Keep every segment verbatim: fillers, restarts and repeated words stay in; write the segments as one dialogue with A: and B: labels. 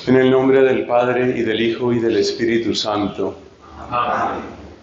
A: En el nombre del Padre, y del Hijo, y del Espíritu Santo.
B: Amén.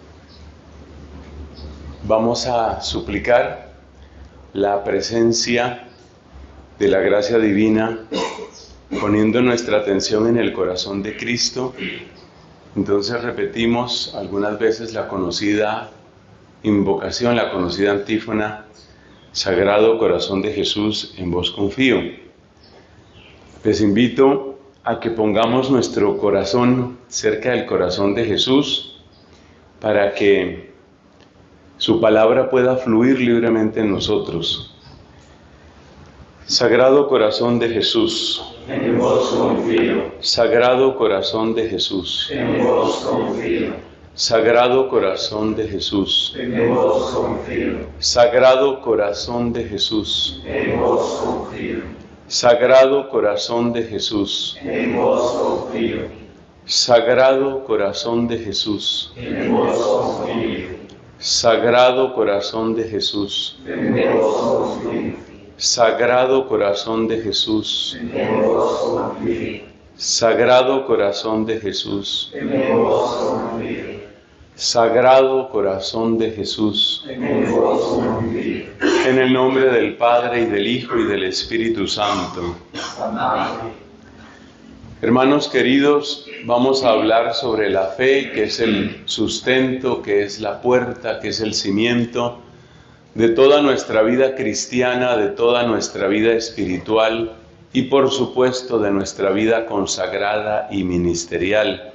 A: Vamos a suplicar la presencia de la gracia divina, poniendo nuestra atención en el corazón de Cristo. Entonces repetimos algunas veces la conocida invocación, la conocida antífona: Sagrado Corazón de Jesús, en vos confío. Les invito a que pongamos nuestro corazón cerca del corazón de Jesús para que su palabra pueda fluir libremente en nosotros. Sagrado Corazón de Jesús,
B: En vos confío,
A: Sagrado Corazón de Jesús,
B: en vos confío,
A: Sagrado Corazón de Jesús,
B: en vos confío,
A: Sagrado Corazón de Jesús,
B: en vos confío,
A: Sagrado Corazón de Jesús,
B: en vos confío,
A: Sagrado Corazón de Jesús,
B: en vos confío,
A: Sagrado Corazón de Jesús,
B: en vos confío,
A: Sagrado Corazón de Jesús,
B: en vos confío,
A: Sagrado Corazón de Jesús,
B: en vos confío,
A: Sagrado Corazón de Jesús.
B: en vos confío.
A: En el nombre del Padre, y del Hijo, y del Espíritu Santo.
B: Amén.
A: Hermanos queridos, vamos a hablar sobre la fe, que es el sustento, que es la puerta, que es el cimiento de toda nuestra vida cristiana, de toda nuestra vida espiritual y por supuesto de nuestra vida consagrada y ministerial.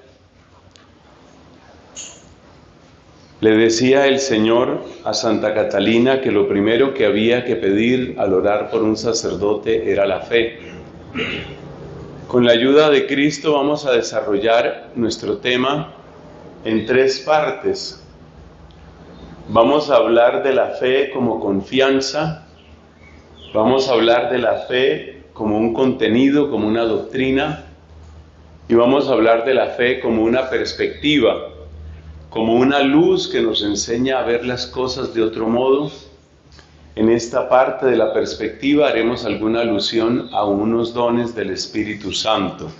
A: Le decía el Señor a Santa Catalina que lo primero que había que pedir al orar por un sacerdote era la fe. Con la ayuda de Cristo vamos a desarrollar nuestro tema en tres partes. Vamos a hablar de la fe como confianza, vamos a hablar de la fe como un contenido, como una doctrina, y vamos a hablar de la fe como una perspectiva, como una luz que nos enseña a ver las cosas de otro modo. En esta parte de la perspectiva haremos alguna alusión a unos dones del Espíritu Santo.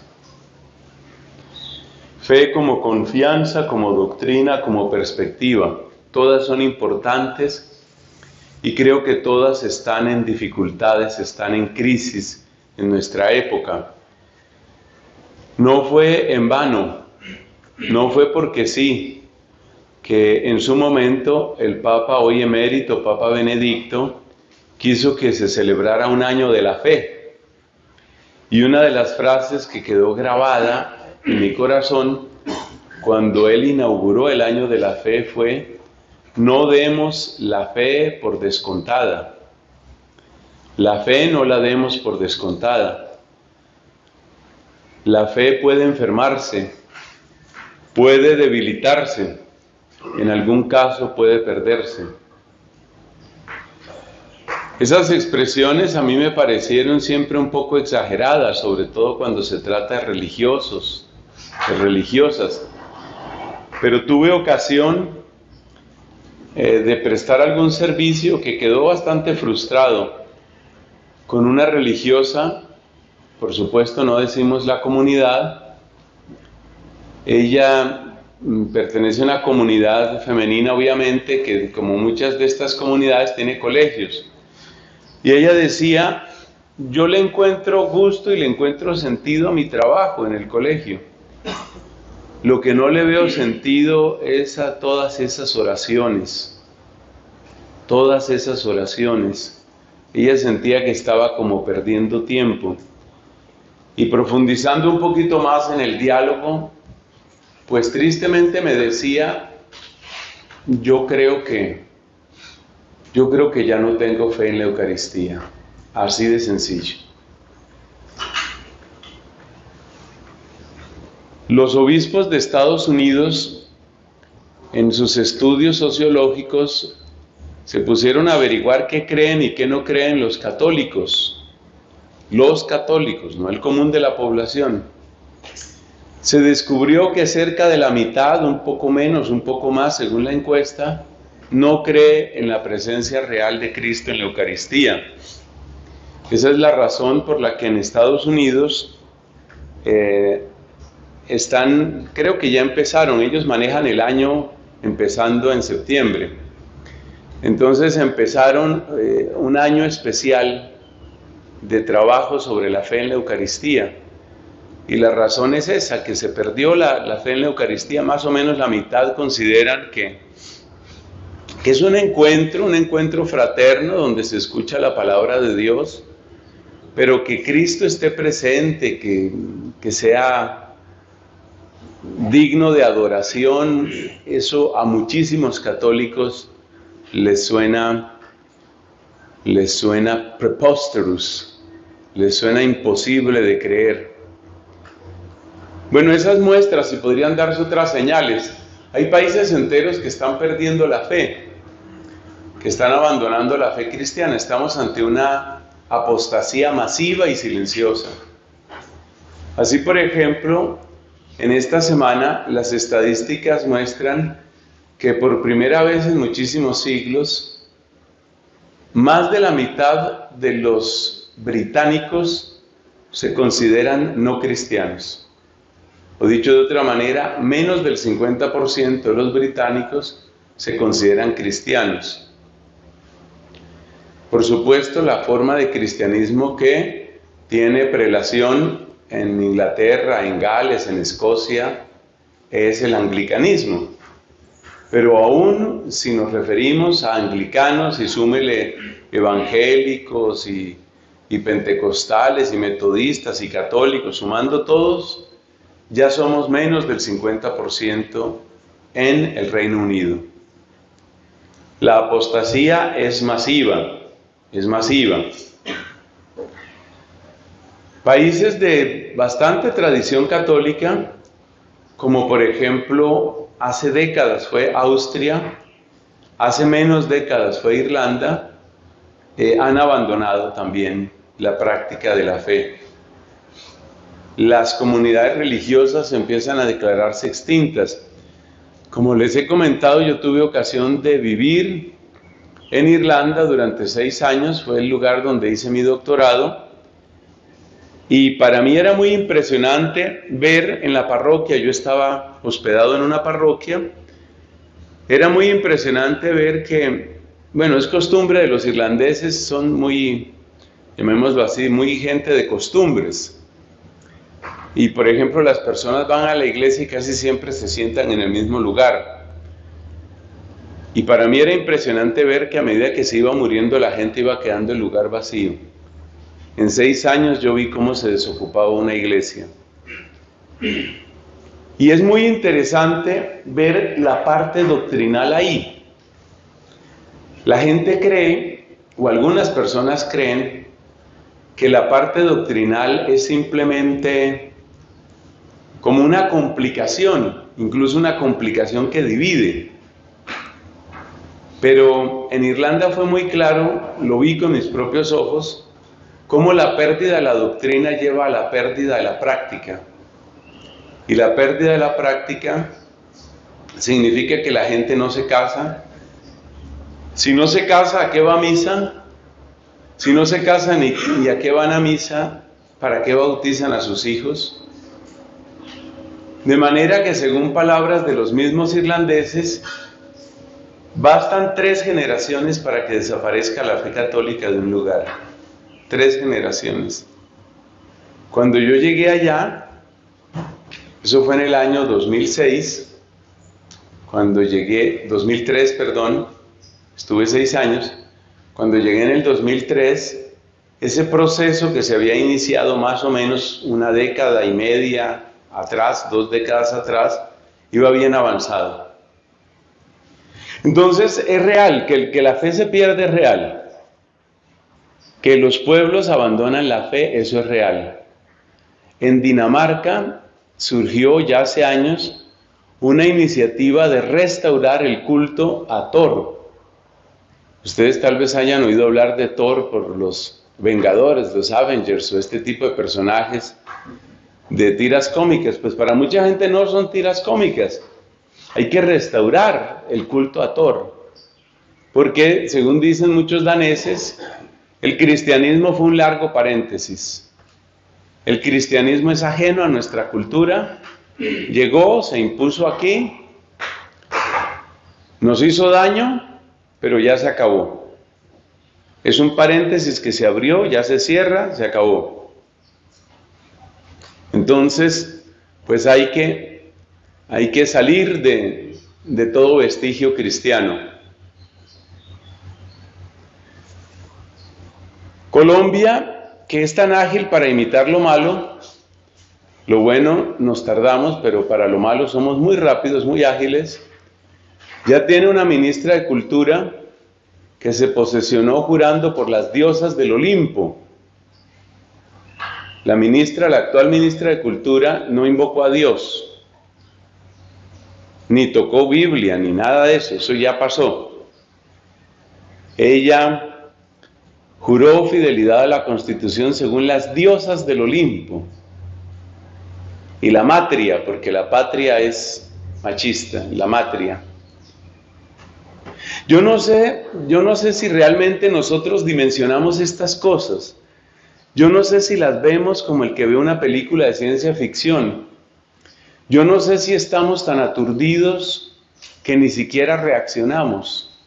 A: Fe como confianza, como doctrina, como perspectiva. Todas son importantes y creo que todas están en dificultades, están en crisis en nuestra época. No fue en vano, no fue porque sí, que en su momento el Papa, hoy emérito, Papa Benedicto, quiso que se celebrara un año de la fe. Y una de las frases que quedó grabada en mi corazón cuando él inauguró el año de la fe fue: no demos la fe por descontada. La fe no la demos por descontada. La fe puede enfermarse, puede debilitarse, en algún caso puede perderse. Esas expresiones a mí me parecieron siempre un poco exageradas, sobre todo cuando se trata de religiosos, de religiosas. Pero tuve ocasión eh, de prestar algún servicio que quedó bastante frustrado con una religiosa, por supuesto no decimos la comunidad. Ella pertenece a una comunidad femenina, obviamente, que como muchas de estas comunidades tiene colegios. Y ella decía: yo le encuentro gusto y le encuentro sentido a mi trabajo en el colegio. Lo que no le veo sentido es a todas esas oraciones. Todas esas oraciones. Ella sentía que estaba como perdiendo tiempo. Y profundizando un poquito más en el diálogo, pues tristemente me decía: yo creo que, yo creo que ya no tengo fe en la Eucaristía. Así de sencillo. Los obispos de Estados Unidos, en sus estudios sociológicos, se pusieron a averiguar qué creen y qué no creen los católicos. Los católicos, no el común de la población. Se descubrió que cerca de la mitad, un poco menos, un poco más, según la encuesta, no cree en la presencia real de Cristo en la Eucaristía. Esa es la razón por la que en Estados Unidos eh, están, creo que ya empezaron, ellos manejan el año empezando en septiembre. Entonces empezaron eh, un año especial de trabajo sobre la fe en la Eucaristía. Y la razón es esa, que se perdió la, la fe en la Eucaristía. Más o menos la mitad consideran que, que es un encuentro, un encuentro fraterno donde se escucha la palabra de Dios, pero que Cristo esté presente, que, que sea digno de adoración. Eso a muchísimos católicos les suena, les suena preposterous, les suena imposible de creer. Bueno, esas muestras, y podrían darse otras señales. Hay países enteros que están perdiendo la fe, que están abandonando la fe cristiana. Estamos ante una apostasía masiva y silenciosa. Así, por ejemplo, en esta semana las estadísticas muestran que por primera vez en muchísimos siglos, más de la mitad de los británicos se consideran no cristianos. O dicho de otra manera, menos del cincuenta por ciento de los británicos se consideran cristianos. Por supuesto, la forma de cristianismo que tiene prelación en Inglaterra, en Gales, en Escocia, es el anglicanismo. Pero aún si nos referimos a anglicanos, y súmele evangélicos y, y pentecostales y metodistas y católicos, sumando todos, ya somos menos del cincuenta por ciento en el Reino Unido. La apostasía es masiva, es masiva. Países de bastante tradición católica, como por ejemplo hace décadas fue Austria, hace menos décadas fue Irlanda, eh, han abandonado también la práctica de la fe. Las comunidades religiosas empiezan a declararse extintas. Como les he comentado, yo tuve ocasión de vivir en Irlanda durante seis años, fue el lugar donde hice mi doctorado, y para mí era muy impresionante ver en la parroquia, yo estaba hospedado en una parroquia, era muy impresionante ver que, bueno, es costumbre de los irlandeses, son muy, llamémoslo así, muy gente de costumbres. Y por ejemplo, las personas van a la iglesia y casi siempre se sientan en el mismo lugar. Y para mí era impresionante ver que a medida que se iba muriendo la gente iba quedando el lugar vacío. En seis años yo vi cómo se desocupaba una iglesia. Y es muy interesante ver la parte doctrinal ahí. La gente cree, o algunas personas creen, que la parte doctrinal es simplemente como una complicación, incluso una complicación que divide. Pero en Irlanda fue muy claro, lo vi con mis propios ojos, cómo la pérdida de la doctrina lleva a la pérdida de la práctica. Y la pérdida de la práctica significa que la gente no se casa. Si no se casa, ¿a qué va a misa? Si no se casan, ¿y a qué van a misa? ¿Para qué bautizan a sus hijos? De manera que, según palabras de los mismos irlandeses, bastan tres generaciones para que desaparezca la fe católica de un lugar. Tres generaciones. Cuando yo llegué allá, eso fue en el año dos mil seis, cuando llegué, dos mil tres, perdón, estuve seis años, cuando llegué en el dos mil tres, ese proceso que se había iniciado más o menos una década y media atrás, dos décadas atrás, iba bien avanzado. Entonces es real, que, el, que la fe se pierde es real. Que los pueblos abandonan la fe, eso es real. En Dinamarca surgió ya hace años una iniciativa de restaurar el culto a Thor. Ustedes tal vez hayan oído hablar de Thor por los Vengadores, los Avengers o este tipo de personajes de tiras cómicas. Pues para mucha gente no son tiras cómicas. Hay que restaurar el culto a Thor, porque según dicen muchos daneses, el cristianismo fue un largo paréntesis. El cristianismo es ajeno a nuestra cultura, llegó, se impuso aquí, nos hizo daño, pero ya se acabó. Es un paréntesis que se abrió, ya se cierra, se acabó. Entonces, pues hay que, hay que salir de, de todo vestigio cristiano. Colombia, que es tan ágil para imitar lo malo, lo bueno nos tardamos, pero para lo malo somos muy rápidos, muy ágiles, ya tiene una ministra de Cultura que se posesionó jurando por las diosas del Olimpo. La ministra, la actual ministra de Cultura, no invocó a Dios, ni tocó Biblia, ni nada de eso, eso ya pasó. Ella juró fidelidad a la Constitución según las diosas del Olimpo. Y la matria, porque la patria es machista, la matria. Yo no sé, yo no sé si realmente nosotros dimensionamos estas cosas. Yo no sé si las vemos como el que ve una película de ciencia ficción. Yo no sé si estamos tan aturdidos que ni siquiera reaccionamos.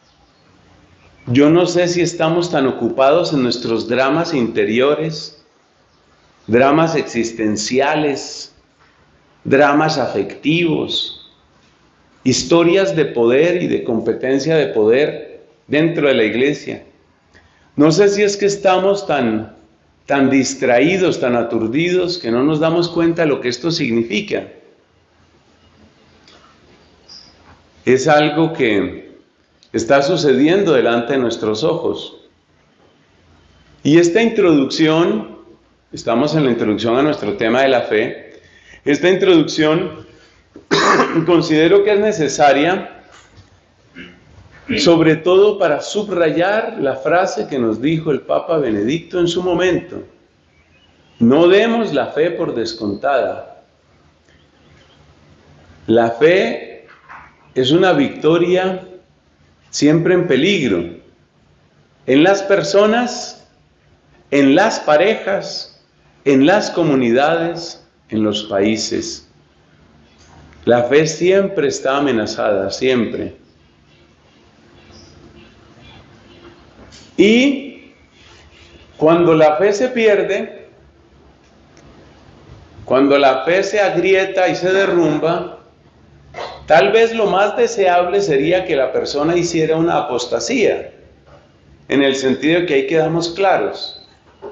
A: Yo no sé si estamos tan ocupados en nuestros dramas interiores, dramas existenciales, dramas afectivos, historias de poder y de competencia de poder dentro de la iglesia. No sé si es que estamos tan, tan distraídos, tan aturdidos, que no nos damos cuenta de lo que esto significa. Es algo que está sucediendo delante de nuestros ojos. Y esta introducción, estamos en la introducción a nuestro tema de la fe, esta introducción considero que es necesaria, sobre todo para subrayar la frase que nos dijo el Papa Benedicto en su momento: no demos la fe por descontada. La fe es una victoria siempre en peligro, en las personas, en las parejas, en las comunidades, en los países. La fe siempre está amenazada, siempre. Y cuando la fe se pierde, cuando la fe se agrieta y se derrumba, tal vez lo más deseable sería que la persona hiciera una apostasía, en el sentido de que ahí quedamos claros.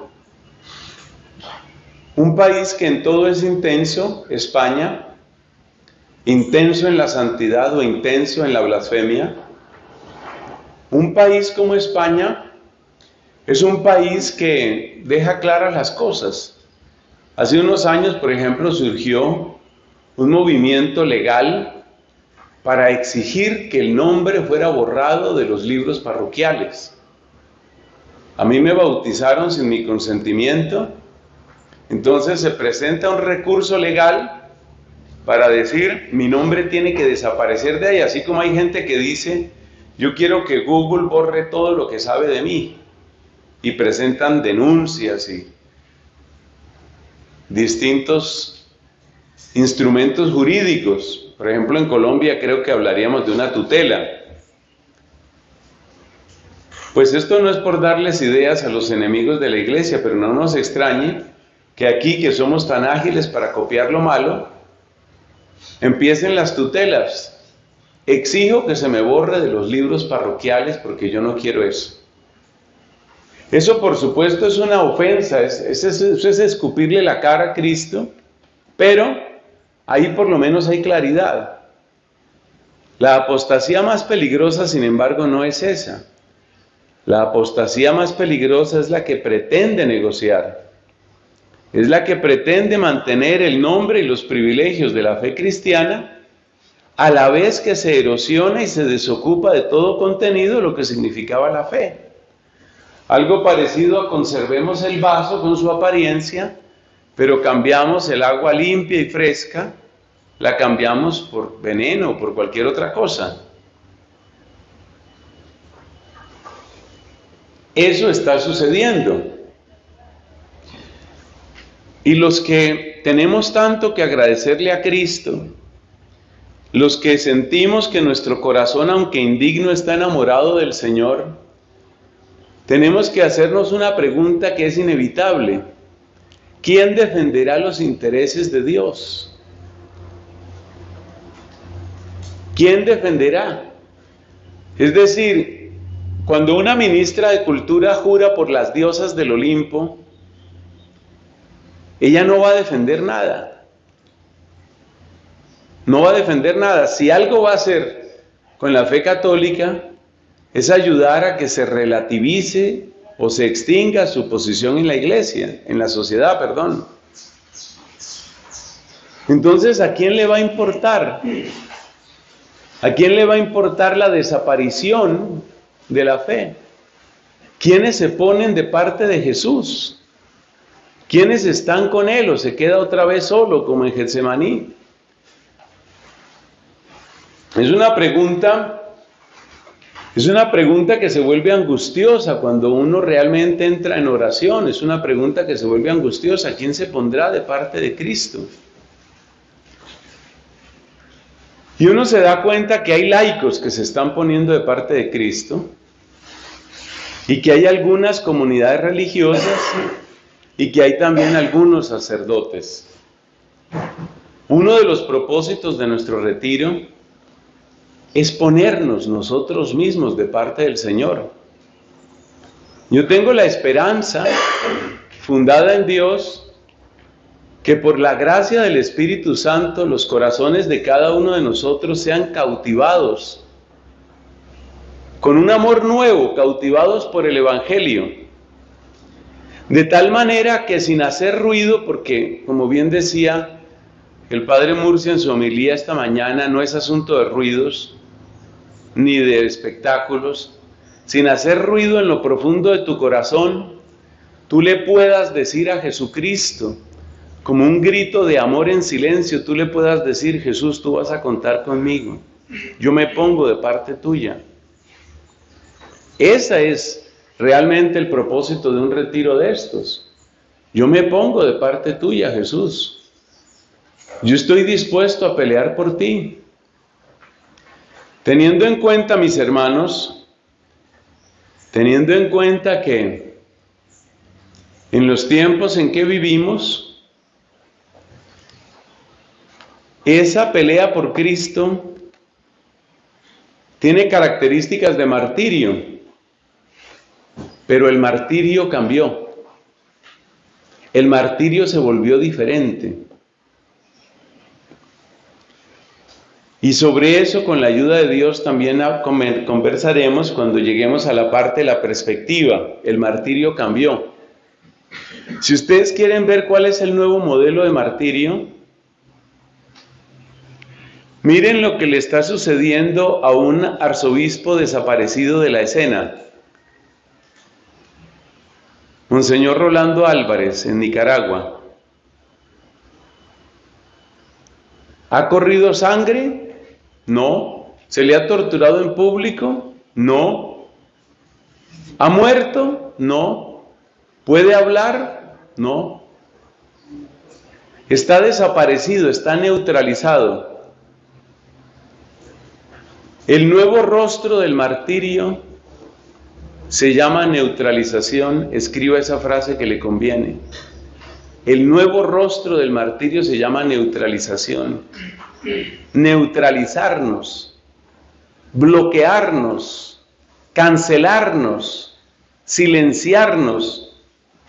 A: Un país que en todo es intenso, España, intenso en la santidad o intenso en la blasfemia. Un país como España es un país que deja claras las cosas. Hace unos años, por ejemplo, surgió un movimiento legal para exigir que el nombre fuera borrado de los libros parroquiales. A mí me bautizaron sin mi consentimiento, entonces se presenta un recurso legal para decir, mi nombre tiene que desaparecer de ahí, así como hay gente que dice, yo quiero que Google borre todo lo que sabe de mí, y presentan denuncias y distintos instrumentos jurídicos. Por ejemplo, en Colombia creo que hablaríamos de una tutela. Pues esto no es por darles ideas a los enemigos de la iglesia, pero no nos extrañe que aquí, que somos tan ágiles para copiar lo malo, empiecen las tutelas. Exijo que se me borre de los libros parroquiales porque yo no quiero eso. Eso, por supuesto, es una ofensa, es, es, es, es escupirle la cara a Cristo, pero ahí por lo menos hay claridad. La apostasía más peligrosa, sin embargo, no es esa. La apostasía más peligrosa es la que pretende negociar. Es la que pretende mantener el nombre y los privilegios de la fe cristiana, a la vez que se erosiona y se desocupa de todo contenido lo que significaba la fe. Algo parecido a conservemos el vaso con su apariencia, pero cambiamos el agua limpia y fresca, la cambiamos por veneno o por cualquier otra cosa. Eso está sucediendo. Y los que tenemos tanto que agradecerle a Cristo, los que sentimos que nuestro corazón, aunque indigno, está enamorado del Señor, tenemos que hacernos una pregunta que es inevitable. ¿Quién defenderá los intereses de Dios? ¿Quién defenderá? Es decir, cuando una ministra de cultura jura por las diosas del Olimpo, ella no va a defender nada. No va a defender nada. Si algo va a hacer con la fe católica, es ayudar a que se relativice o se extinga su posición en la iglesia, en la sociedad, perdón. Entonces, ¿a quién le va a importar? ¿A quién le va a importar la desaparición de la fe? ¿Quiénes se ponen de parte de Jesús? ¿Quiénes están con Él o se queda otra vez solo como en Getsemaní? Es una pregunta, es una pregunta que se vuelve angustiosa cuando uno realmente entra en oración. Es una pregunta que se vuelve angustiosa. ¿Quién se pondrá de parte de Cristo? Y uno se da cuenta que hay laicos que se están poniendo de parte de Cristo y que hay algunas comunidades religiosas y que hay también algunos sacerdotes. Uno de los propósitos de nuestro retiro es ponernos nosotros mismos de parte del Señor. Yo tengo la esperanza, fundada en Dios, que por la gracia del Espíritu Santo los corazones de cada uno de nosotros sean cautivados con un amor nuevo, cautivados por el Evangelio. De tal manera que sin hacer ruido, porque como bien decía el Padre Murcia en su homilía esta mañana, no es asunto de ruidos ni de espectáculos, sin hacer ruido en lo profundo de tu corazón, tú le puedas decir a Jesucristo, como un grito de amor en silencio, tú le puedas decir: Jesús, tú vas a contar conmigo, yo me pongo de parte tuya. Esa es realmente el propósito de un retiro de estos. Yo me pongo de parte tuya, Jesús. Yo estoy dispuesto a pelear por ti. Teniendo en cuenta, mis hermanos, teniendo en cuenta que en los tiempos en que vivimos, esa pelea por Cristo tiene características de martirio. Pero el martirio cambió. El martirio se volvió diferente. Y sobre eso, con la ayuda de Dios, también conversaremos cuando lleguemos a la parte de la perspectiva. El martirio cambió. Si ustedes quieren ver cuál es el nuevo modelo de martirio, miren lo que le está sucediendo a un arzobispo desaparecido de la escena. Monseñor Rolando Álvarez, en Nicaragua. ¿Ha corrido sangre? No. ¿Se le ha torturado en público? No. ¿Ha muerto? No. ¿Puede hablar? No. Está desaparecido, está neutralizado. El nuevo rostro del martirio se llama neutralización. Escriba esa frase que le conviene. El nuevo rostro del martirio se llama neutralización. Neutralizarnos, bloquearnos, cancelarnos, silenciarnos.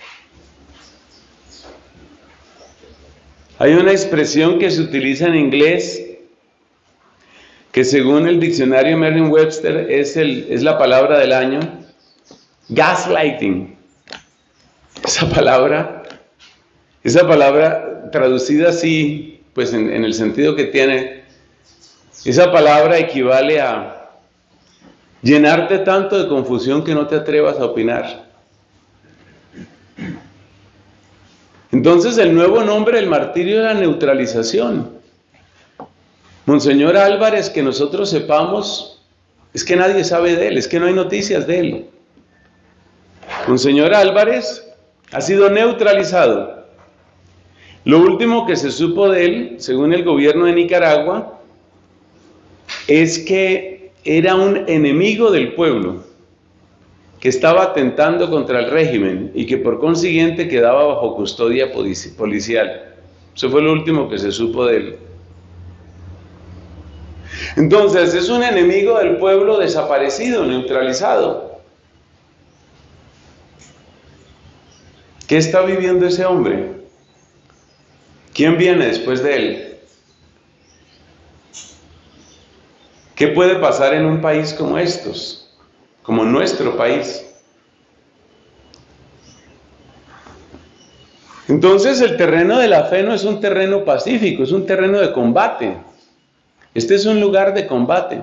A: Hay una expresión que se utiliza en inglés que según el diccionario Merriam-Webster es, el, es la palabra del año. Gaslighting. Esa palabra, esa palabra traducida así, pues en, en el sentido que tiene, esa palabra equivale a llenarte tanto de confusión que no te atrevas a opinar. Entonces el nuevo nombre del martirio es la neutralización. Monseñor Álvarez, que nosotros sepamos, es que nadie sabe de él, es que no hay noticias de él. Monseñor Álvarez ha sido neutralizado. Lo último que se supo de él, según el gobierno de Nicaragua, es que era un enemigo del pueblo, que estaba atentando contra el régimen y que por consiguiente quedaba bajo custodia policial. Eso fue lo último que se supo de él. Entonces, es un enemigo del pueblo desaparecido, neutralizado. ¿Qué está viviendo ese hombre? ¿Quién viene después de él? ¿Qué puede pasar en un país como estos, como nuestro país? Entonces, el terreno de la fe no es un terreno pacífico, es un terreno de combate. Este es un lugar de combate.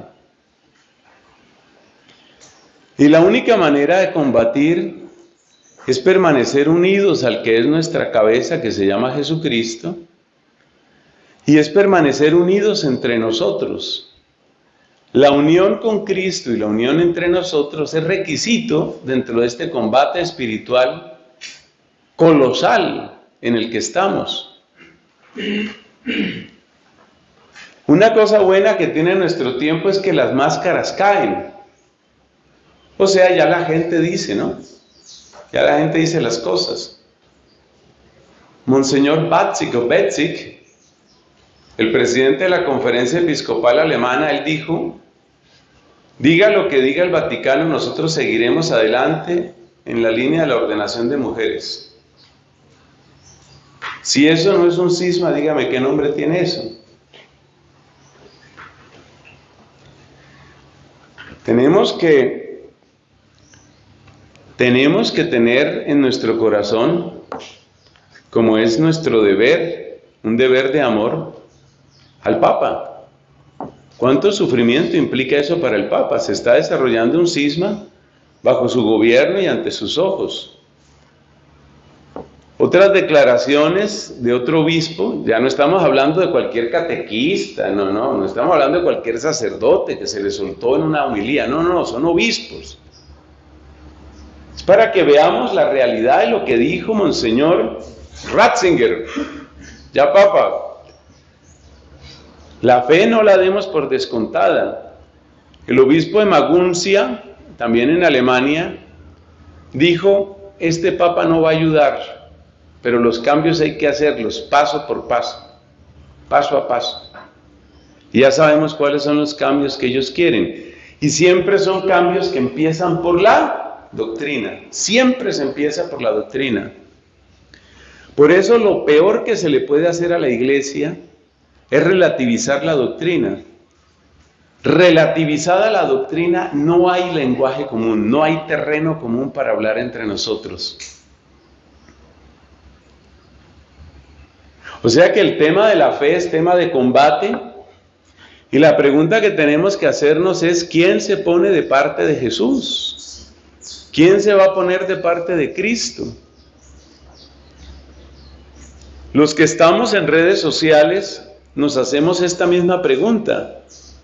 A: Y la única manera de combatir es permanecer unidos al que es nuestra cabeza, que se llama Jesucristo, y es permanecer unidos entre nosotros. La unión con Cristo y la unión entre nosotros es requisito dentro de este combate espiritual colosal en el que estamos. Una cosa buena que tiene nuestro tiempo es que las máscaras caen. O sea, ya la gente dice, ¿no? Ya la gente dice las cosas. Monseñor Batzik o Betzik, el presidente de la Conferencia Episcopal Alemana, él dijo: diga lo que diga el Vaticano, nosotros seguiremos adelante en la línea de la ordenación de mujeres. Si eso no es un cisma, dígame qué nombre tiene eso. Tenemos que, tenemos que tener en nuestro corazón, como es nuestro deber, un deber de amor al Papa. ¿Cuánto sufrimiento implica eso para el Papa? Se está desarrollando un cisma bajo su gobierno y ante sus ojos. Otras declaraciones de otro obispo, ya no estamos hablando de cualquier catequista, no, no, no estamos hablando de cualquier sacerdote que se le soltó en una homilía, no, no, son obispos. Es para que veamos la realidad de lo que dijo Monseñor Ratzinger, ya Papa. La fe no la demos por descontada. El obispo de Maguncia, también en Alemania, dijo: este Papa no va a ayudar, pero los cambios hay que hacerlos paso por paso, paso a paso. Y ya sabemos cuáles son los cambios que ellos quieren. Y siempre son cambios que empiezan por la doctrina. Siempre se empieza por la doctrina. Por eso lo peor que se le puede hacer a la Iglesia es relativizar la doctrina. Relativizada la doctrina, no hay lenguaje común, no hay terreno común para hablar entre nosotros. O sea que el tema de la fe es tema de combate, y la pregunta que tenemos que hacernos es: ¿quién se pone de parte de Jesús? ¿Quién se va a poner de parte de Cristo? Los que estamos en redes sociales nos hacemos esta misma pregunta: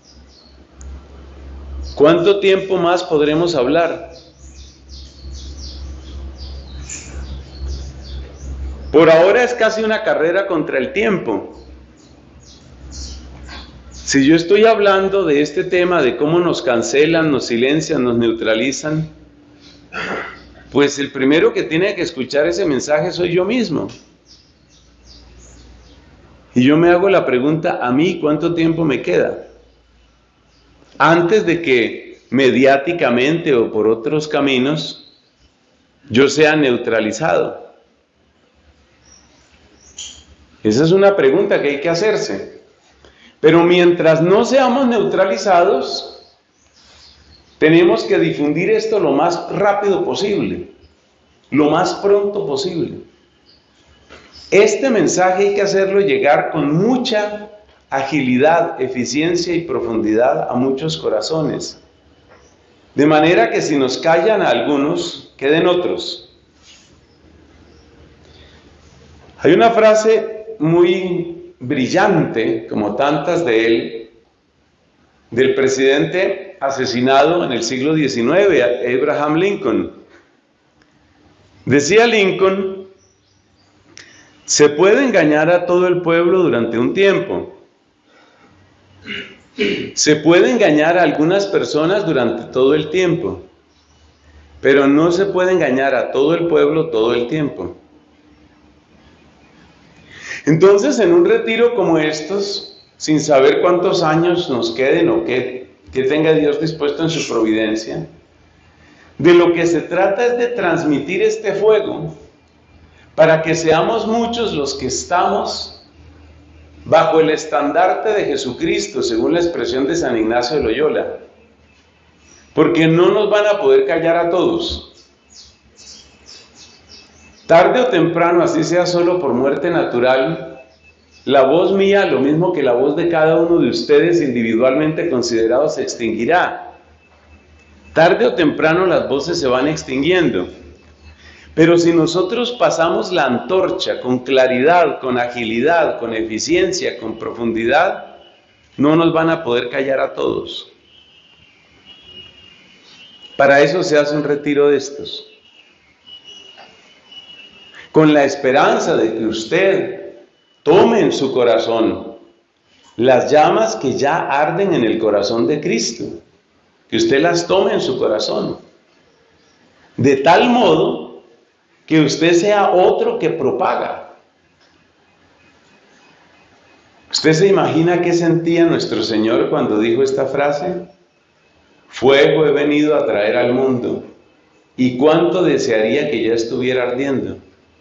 A: ¿cuánto tiempo más podremos hablar? Por ahora es casi una carrera contra el tiempo. Si yo estoy hablando de este tema, de cómo nos cancelan, nos silencian, nos neutralizan, pues el primero que tiene que escuchar ese mensaje soy yo mismo. Y yo me hago la pregunta: ¿a mí cuánto tiempo me queda? Antes de que mediáticamente o por otros caminos yo sea neutralizado. Esa es una pregunta que hay que hacerse. Pero mientras no seamos neutralizados, tenemos que difundir esto lo más rápido posible, lo más pronto posible. Este mensaje hay que hacerlo llegar con mucha agilidad, eficiencia y profundidad a muchos corazones. De manera que si nos callan a algunos, queden otros. Hay una frase muy brillante, como tantas de él, del presidente asesinado en el siglo diecinueve, Abraham Lincoln. Decía Lincoln: Se puede engañar a todo el pueblo durante un tiempo. Se puede engañar a algunas personas durante todo el tiempo. Pero no se puede engañar a todo el pueblo todo el tiempo. Entonces, en un retiro como estos, sin saber cuántos años nos queden o qué, qué tenga Dios dispuesto en su providencia, de lo que se trata es de transmitir este fuego para que seamos muchos los que estamos bajo el estandarte de Jesucristo, según la expresión de San Ignacio de Loyola. Porque no nos van a poder callar a todos. Tarde o temprano, así sea solo por muerte natural, la voz mía, lo mismo que la voz de cada uno de ustedes individualmente considerados, se extinguirá. Tarde o temprano las voces se van extinguiendo. Pero si nosotros pasamos la antorcha con claridad, con agilidad, con eficiencia, con profundidad, no nos van a poder callar a todos. Para eso se hace un retiro de estos, con la esperanza de que usted tome en su corazón las llamas que ya arden en el corazón de Cristo, que usted las tome en su corazón, de tal modo que usted sea otro que propaga. ¿Usted se imagina qué sentía nuestro Señor cuando dijo esta frase? Fuego he venido a traer al mundo, y cuánto desearía que ya estuviera ardiendo.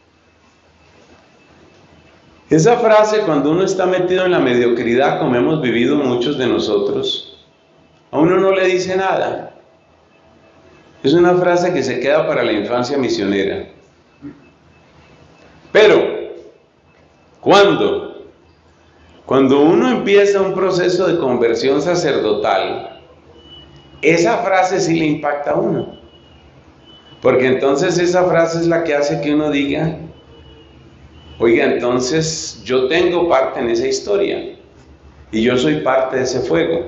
A: Esa frase, cuando uno está metido en la mediocridad, como hemos vivido muchos de nosotros, a uno no le dice nada. Es una frase que se queda para la infancia misionera. Pero, ¿cuándo? Cuando uno empieza un proceso de conversión sacerdotal, esa frase sí le impacta a uno, porque entonces esa frase es la que hace que uno diga, oiga, entonces yo tengo parte en esa historia, y yo soy parte de ese fuego.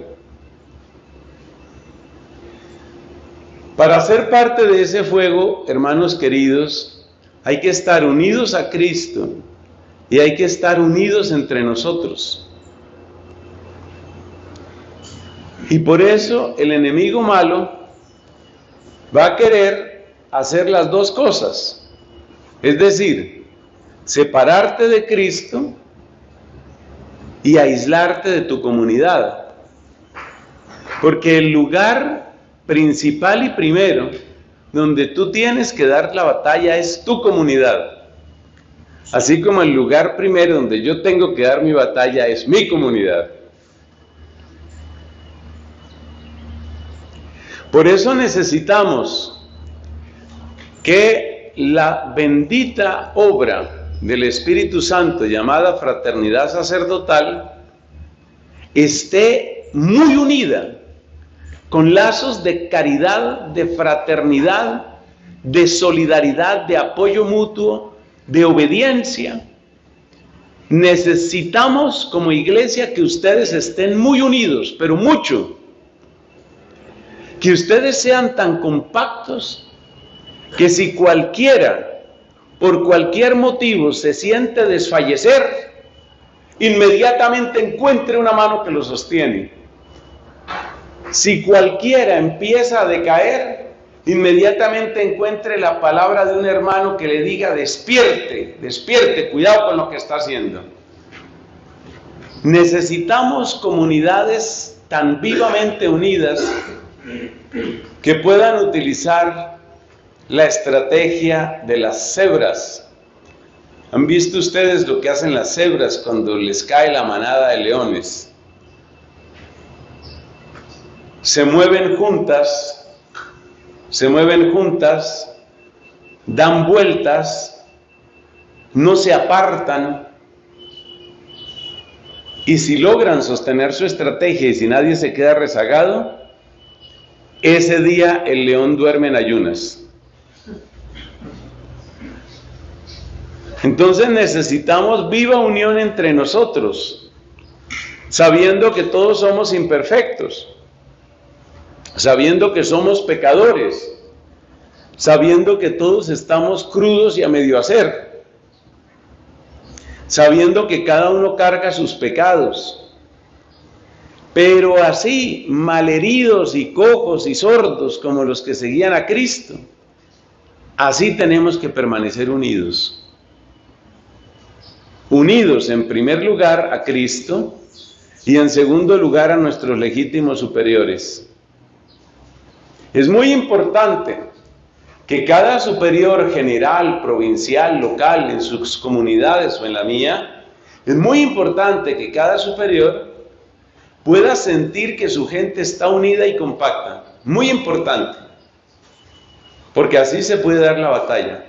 A: Para ser parte de ese fuego, hermanos queridos, hay que estar unidos a Cristo, y hay que estar unidos entre nosotros. Y por eso el enemigo malo va a querer hacer las dos cosas. Es decir, separarte de Cristo y aislarte de tu comunidad. Porque el lugar principal y primero donde tú tienes que dar la batalla es tu comunidad. Así como el lugar primero donde yo tengo que dar mi batalla es mi comunidad. Por eso necesitamos que la bendita obra del Espíritu Santo llamada fraternidad sacerdotal esté muy unida con lazos de caridad, de fraternidad, de solidaridad, de apoyo mutuo, de obediencia. Necesitamos como iglesia que ustedes estén muy unidos, pero mucho. Que ustedes sean tan compactos que si cualquiera, por cualquier motivo, se siente desfallecer, inmediatamente encuentre una mano que lo sostiene. Si cualquiera empieza a decaer, inmediatamente encuentre la palabra de un hermano que le diga, despierte, despierte, cuidado con lo que está haciendo. Necesitamos comunidades tan vivamente unidas que puedan utilizar la estrategia de las cebras. ¿Han visto ustedes lo que hacen las cebras cuando les cae la manada de leones? Se mueven juntas, se mueven juntas, dan vueltas, no se apartan, y si logran sostener su estrategia y si nadie se queda rezagado, ese día el león duerme en ayunas. Entonces necesitamos viva unión entre nosotros, sabiendo que todos somos imperfectos, sabiendo que somos pecadores, sabiendo que todos estamos crudos y a medio hacer. sabiendo que cada uno carga sus pecados, pero así, malheridos y cojos y sordos como los que seguían a Cristo, así tenemos que permanecer unidos. Unidos en primer lugar a Cristo y en segundo lugar a nuestros legítimos superiores. Es muy importante que cada superior general, provincial, local, en sus comunidades o en la mía, es muy importante que cada superior pueda sentir que su gente está unida y compacta. Muy importante, porque así se puede dar la batalla.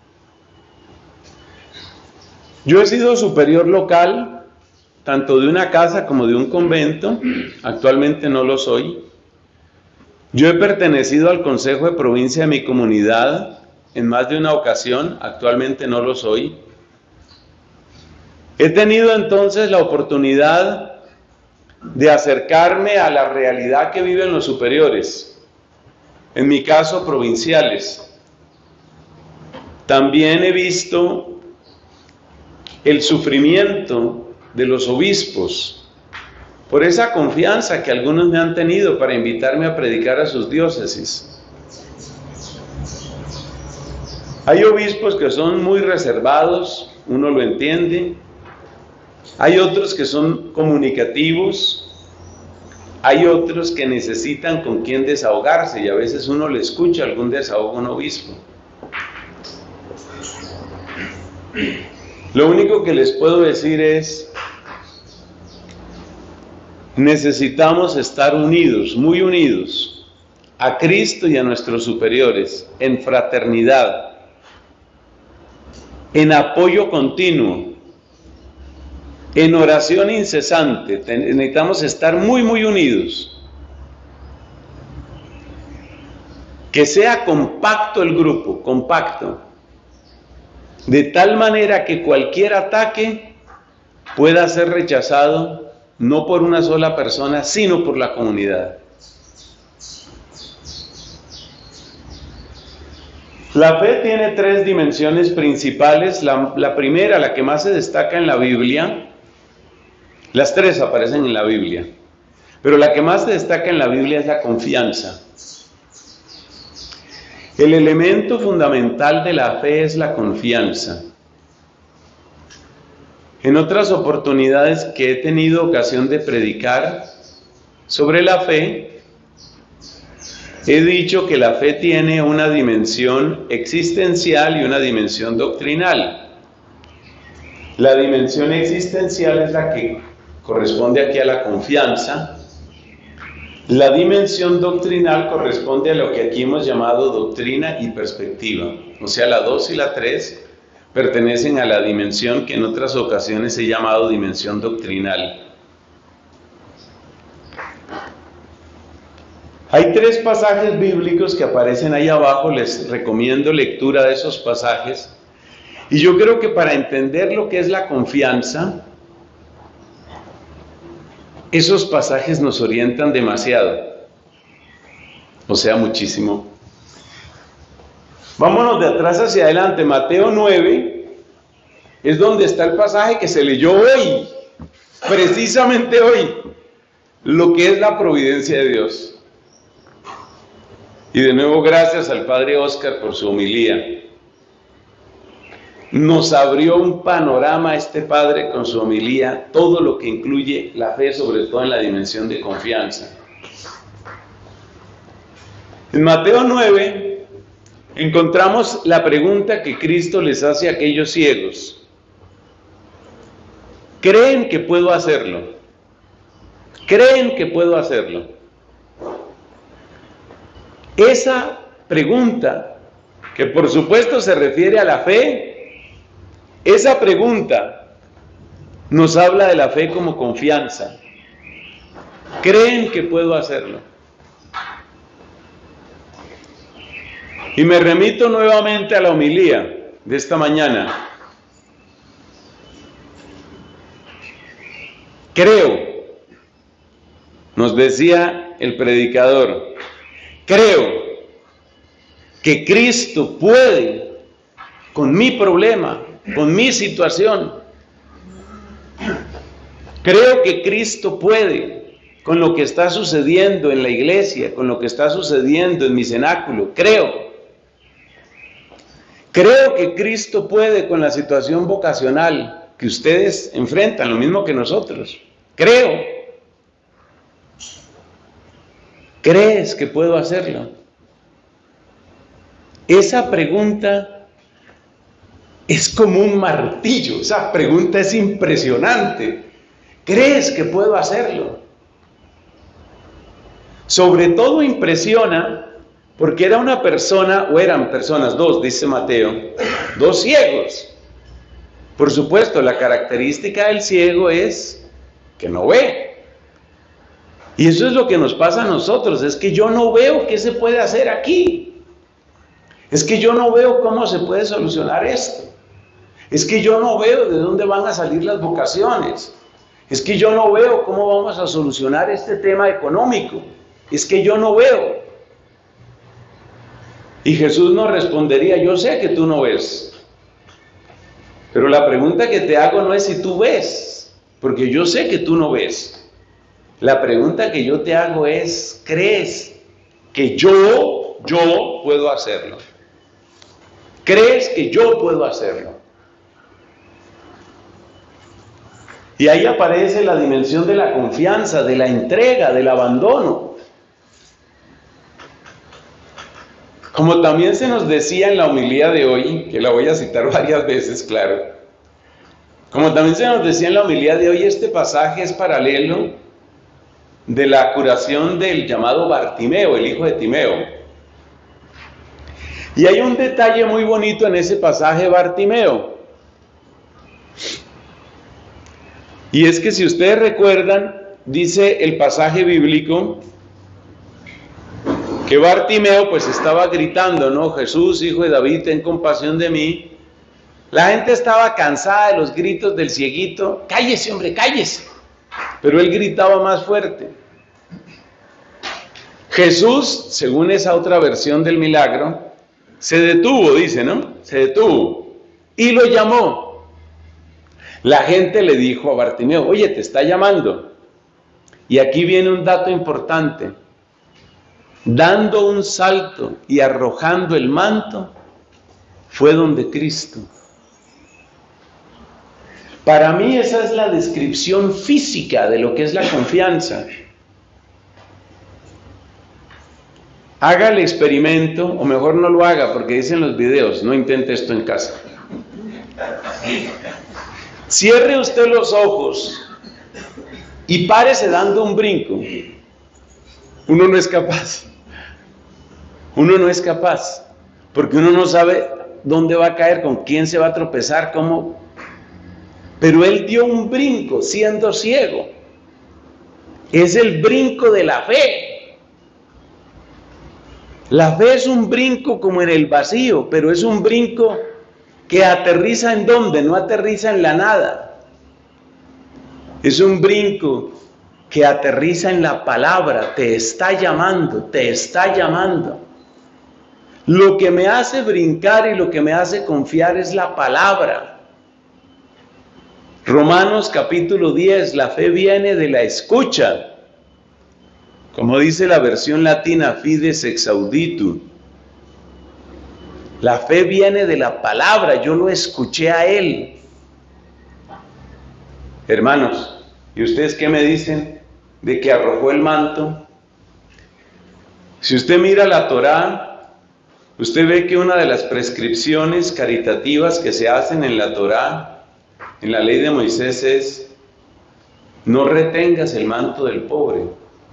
A: Yo he sido superior local, tanto de una casa como de un convento, actualmente no lo soy. Yo he pertenecido al Consejo de Provincia de mi comunidad en más de una ocasión, actualmente no lo soy. He tenido entonces la oportunidad de acercarme a la realidad que viven los superiores, en mi caso provinciales. También he visto el sufrimiento de los obispos por esa confianza que algunos me han tenido para invitarme a predicar a sus diócesis. Hay obispos que son muy reservados, uno lo entiende. Hay otros que son comunicativos. Hay otros que necesitan con quien desahogarse y a veces uno le escucha algún desahogo a un obispo. Lo único que les puedo decir es, necesitamos estar unidos, muy unidos, a Cristo y a nuestros superiores, en fraternidad, en apoyo continuo, en oración incesante. Necesitamos estar muy, muy unidos. Que sea compacto el grupo, compacto. De tal manera que cualquier ataque pueda ser rechazado no por una sola persona, sino por la comunidad. La fe tiene tres dimensiones principales. La, la primera, la que más se destaca en la Biblia, las tres aparecen en la Biblia, pero la que más se destaca en la Biblia es la confianza. El elemento fundamental de la fe es la confianza. En otras oportunidades que he tenido ocasión de predicar sobre la fe, he dicho que la fe tiene una dimensión existencial y una dimensión doctrinal. La dimensión existencial es la que corresponde aquí a la confianza. La dimensión doctrinal corresponde a lo que aquí hemos llamado doctrina y perspectiva. O sea, la dos y la tres pertenecen a la dimensión que en otras ocasiones he llamado dimensión doctrinal. Hay tres pasajes bíblicos que aparecen ahí abajo, les recomiendo lectura de esos pasajes. Y yo creo que para entender lo que es la confianza, esos pasajes nos orientan demasiado, o sea, muchísimo. Vámonos de atrás hacia adelante. Mateo nueve es donde está el pasaje que se leyó hoy, precisamente hoy, lo que es la providencia de Dios. Y de nuevo, gracias al Padre Oscar por su homilía. Nos abrió un panorama este Padre con su homilía, todo lo que incluye la fe, sobre todo en la dimensión de confianza. En Mateo nueve encontramos la pregunta que Cristo les hace a aquellos ciegos. ¿Creen que puedo hacerlo? ¿Creen que puedo hacerlo? Esa pregunta, que por supuesto se refiere a la fe, esa pregunta nos habla de la fe como confianza. ¿Creen que puedo hacerlo? Y me remito nuevamente a la homilía de esta mañana. Creo, nos decía el predicador, creo que Cristo puede con mi problema, con mi situación, Creo que Cristo puede con lo que está sucediendo en la iglesia, con lo que está sucediendo en mi cenáculo. Creo. Creo que Cristo puede con la situación vocacional que ustedes enfrentan, lo mismo que nosotros. Creo. ¿Crees que puedo hacerlo? Esa pregunta es como un martillo, esa pregunta es impresionante. ¿Crees que puedo hacerlo? Sobre todo impresiona porque era una persona, o eran personas, dos, dice Mateo, dos ciegos. Por supuesto, la característica del ciego es que no ve. Y eso es lo que nos pasa a nosotros, es que yo no veo qué se puede hacer aquí. Es que yo no veo cómo se puede solucionar esto. Es que yo no veo de dónde van a salir las vocaciones. Es que yo no veo cómo vamos a solucionar este tema económico. Es que yo no veo. Y Jesús nos respondería, yo sé que tú no ves. Pero la pregunta que te hago no es si tú ves, porque yo sé que tú no ves. La pregunta que yo te hago es, ¿crees que yo, yo puedo hacerlo? ¿Crees que yo puedo hacerlo? Y ahí aparece la dimensión de la confianza, de la entrega, del abandono. Como también se nos decía en la homilía de hoy, que la voy a citar varias veces, claro. Como también se nos decía en la homilía de hoy, este pasaje es paralelo de la curación del llamado Bartimeo, el hijo de Timeo. Y hay un detalle muy bonito en ese pasaje Bartimeo. Y es que si ustedes recuerdan, dice el pasaje bíblico, que Bartimeo pues estaba gritando, ¿no? Jesús, hijo de David, ten compasión de mí. La gente estaba cansada de los gritos del cieguito. Cállese, hombre, cállese. Pero él gritaba más fuerte. Jesús, según esa otra versión del milagro, se detuvo, dice, ¿no? Se detuvo y lo llamó. La gente le dijo a Bartimeo, oye, te está llamando. Y aquí viene un dato importante. Dando un salto y arrojando el manto, fue donde Cristo. Para mí esa es la descripción física de lo que es la confianza. Haga el experimento, o mejor no lo haga, porque dicen los videos, no intente esto en casa. Cierre usted los ojos y párese dando un brinco. Uno no es capaz. Uno no es capaz, porque uno no sabe dónde va a caer, con quién se va a tropezar, cómo. Pero él dio un brinco siendo ciego. Es el brinco de la fe. La fe es un brinco como en el vacío, pero es un brinco que aterriza en dónde, no aterriza en la nada. Es un brinco que aterriza en la palabra, te está llamando, te está llamando. Lo que me hace brincar y lo que me hace confiar es la palabra. Romanos capítulo diez, la fe viene de la escucha. Como dice la versión latina, fides ex auditu. La fe viene de la palabra, yo lo escuché a él. Hermanos, ¿y ustedes qué me dicen de que arrojó el manto? Si usted mira la Torá, usted ve que una de las prescripciones caritativas que se hacen en la Torá, en la ley de Moisés, es no retengas el manto del pobre.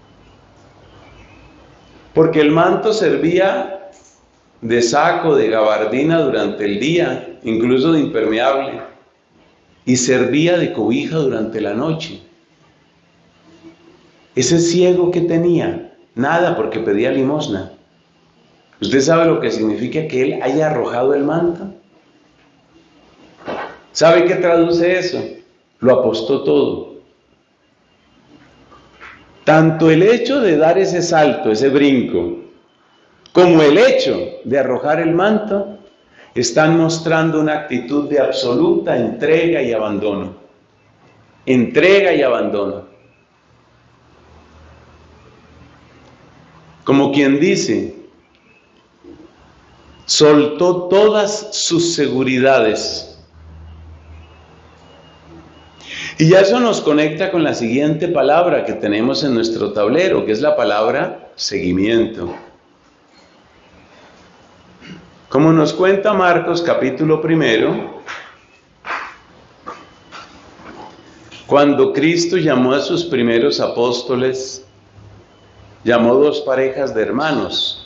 A: Porque el manto servía de saco, de gabardina durante el día, incluso de impermeable, y servía de cobija durante la noche. Ese ciego que tenía, nada, porque pedía limosna. ¿Usted sabe lo que significa que él haya arrojado el manto? ¿Sabe qué traduce eso? Lo apostó todo. Tanto el hecho de dar ese salto, ese brinco, como el hecho de arrojar el manto, están mostrando una actitud de absoluta entrega y abandono. entrega y abandono. Como quien dice, soltó todas sus seguridades. Y ya eso nos conecta con la siguiente palabra que tenemos en nuestro tablero, que es la palabra seguimiento. Como nos cuenta Marcos capítulo primero, cuando Cristo llamó a sus primeros apóstoles, llamó dos parejas de hermanos,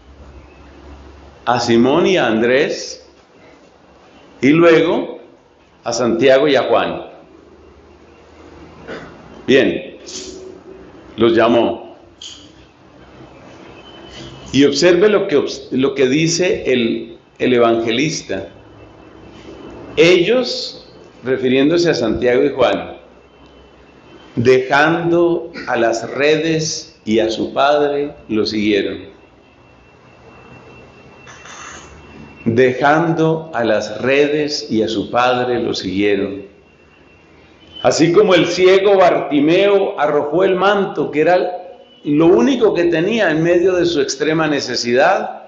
A: a Simón y a Andrés, y luego a Santiago y a Juan. Bien, los llamó. Y observe lo que, lo que dice el, el evangelista. Ellos, refiriéndose a Santiago y Juan, dejando a las redes y a su padre, lo siguieron. Dejando a las redes y a su padre, lo siguieron. Así como el ciego Bartimeo arrojó el manto, que era lo único que tenía en medio de su extrema necesidad,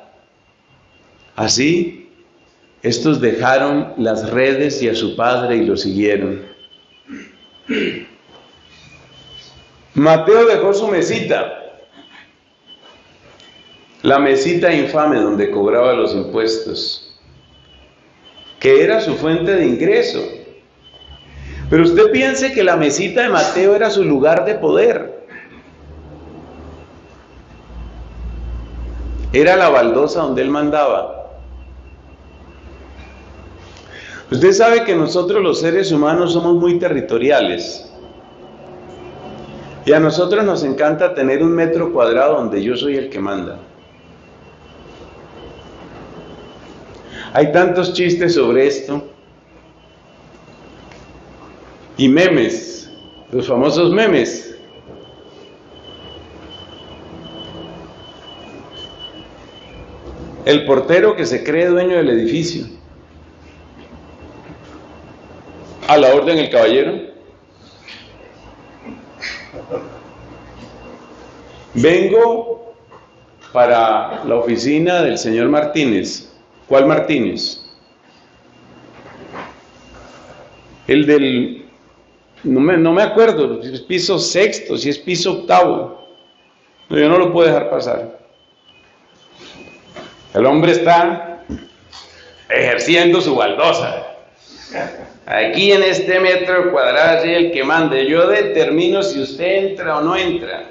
A: así estos dejaron las redes y a su padre y lo siguieron. Mateo dejó su mesita, la mesita infame donde cobraba los impuestos, que era su fuente de ingreso. Pero usted piense que la mesita de Mateo era su lugar de poder. Era la baldosa donde él mandaba. Usted sabe que nosotros los seres humanos somos muy territoriales. Y a nosotros nos encanta tener un metro cuadrado donde yo soy el que manda. Hay tantos chistes sobre esto. Y memes, los famosos memes. El portero que se cree dueño del edificio. A la orden el caballero. Vengo para la oficina del señor Martínez. ¿Cuál Martínez? El del... No me, no me acuerdo si es piso sexto, si es piso octavo. No, yo no lo puedo dejar pasar. El hombre está ejerciendo su baldosa. Aquí en este metro cuadrado soy el que mande. Yo determino si usted entra o no entra.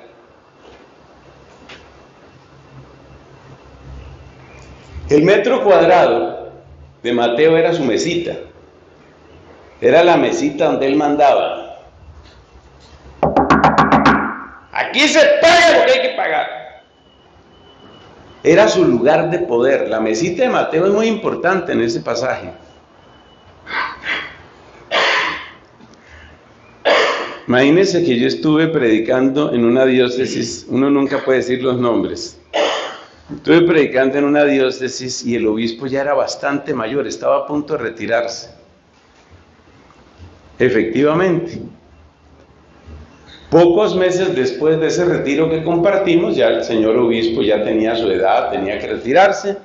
A: El metro cuadrado de Mateo era su mesita. Era la mesita donde él mandaba. Aquí se paga lo que hay que pagar. Era su lugar de poder. La mesita de Mateo es muy importante en ese pasaje. Imagínense que yo estuve predicando en una diócesis, uno nunca puede decir los nombres. Estuve predicando en una diócesis y el obispo ya era bastante mayor, estaba a punto de retirarse. Efectivamente, pocos meses después de ese retiro que compartimos, ya el señor obispo ya tenía su edad, tenía que retirarse.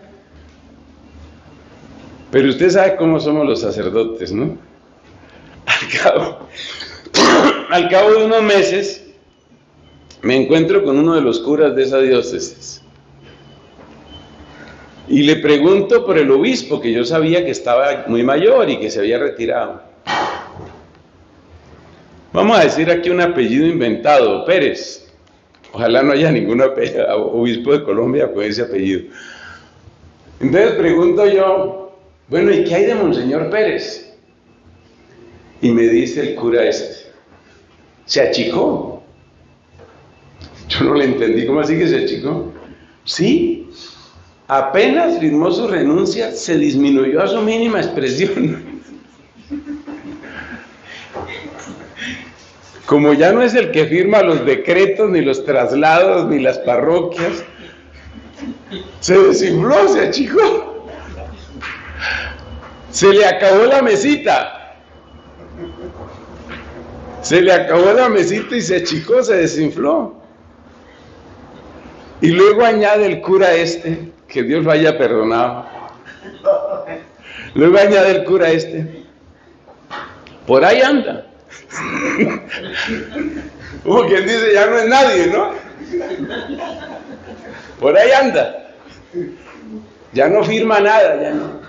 A: Pero usted sabe cómo somos los sacerdotes, ¿no? Al cabo, al cabo de unos meses, me encuentro con uno de los curas de esa diócesis. Y le pregunto por el obispo, que yo sabía que estaba muy mayor y que se había retirado. Vamos a decir aquí un apellido inventado, Pérez. Ojalá no haya ningún obispo de Colombia con ese apellido. Entonces pregunto yo, bueno, ¿y qué hay de Monseñor Pérez? Y me dice el cura este, ¿se achicó? Yo no le entendí, ¿cómo así que se achicó? Sí, apenas firmó su renuncia, se disminuyó a su mínima expresión. Como ya no es el que firma los decretos, ni los traslados, ni las parroquias, se desinfló, se achicó. Se le acabó la mesita. Se le acabó la mesita y se achicó, se desinfló. Y luego añade el cura este, que Dios lo haya perdonado. Luego añade el cura este. Por ahí anda. Como quien dice, ya no es nadie, ¿no? Por ahí anda. Ya no firma nada, ya no.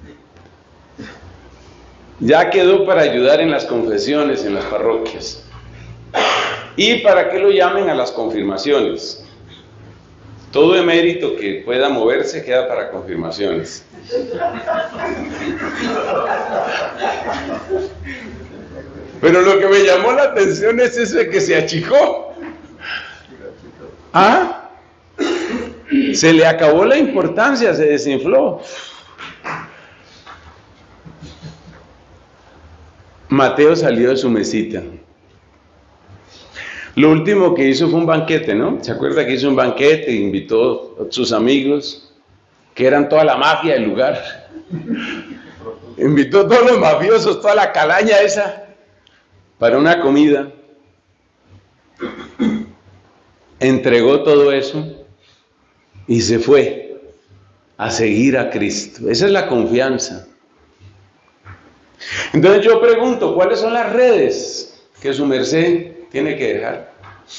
A: Ya quedó para ayudar en las confesiones, en las parroquias. Y para que lo llamen a las confirmaciones. Todo emérito que pueda moverse queda para confirmaciones. Pero lo que me llamó la atención es eso de que se achicó. ¿Ah? Se le acabó la importancia, se desinfló. Mateo salió de su mesita. Lo último que hizo fue un banquete, ¿no? ¿Se acuerda que hizo un banquete e invitó a sus amigos, que eran toda la mafia del lugar? Invitó a todos los mafiosos, toda la calaña esa, para una comida. Entregó todo eso y se fue a seguir a Cristo. Esa es la confianza. Entonces yo pregunto, ¿cuáles son las redes que su merced tiene que dejar?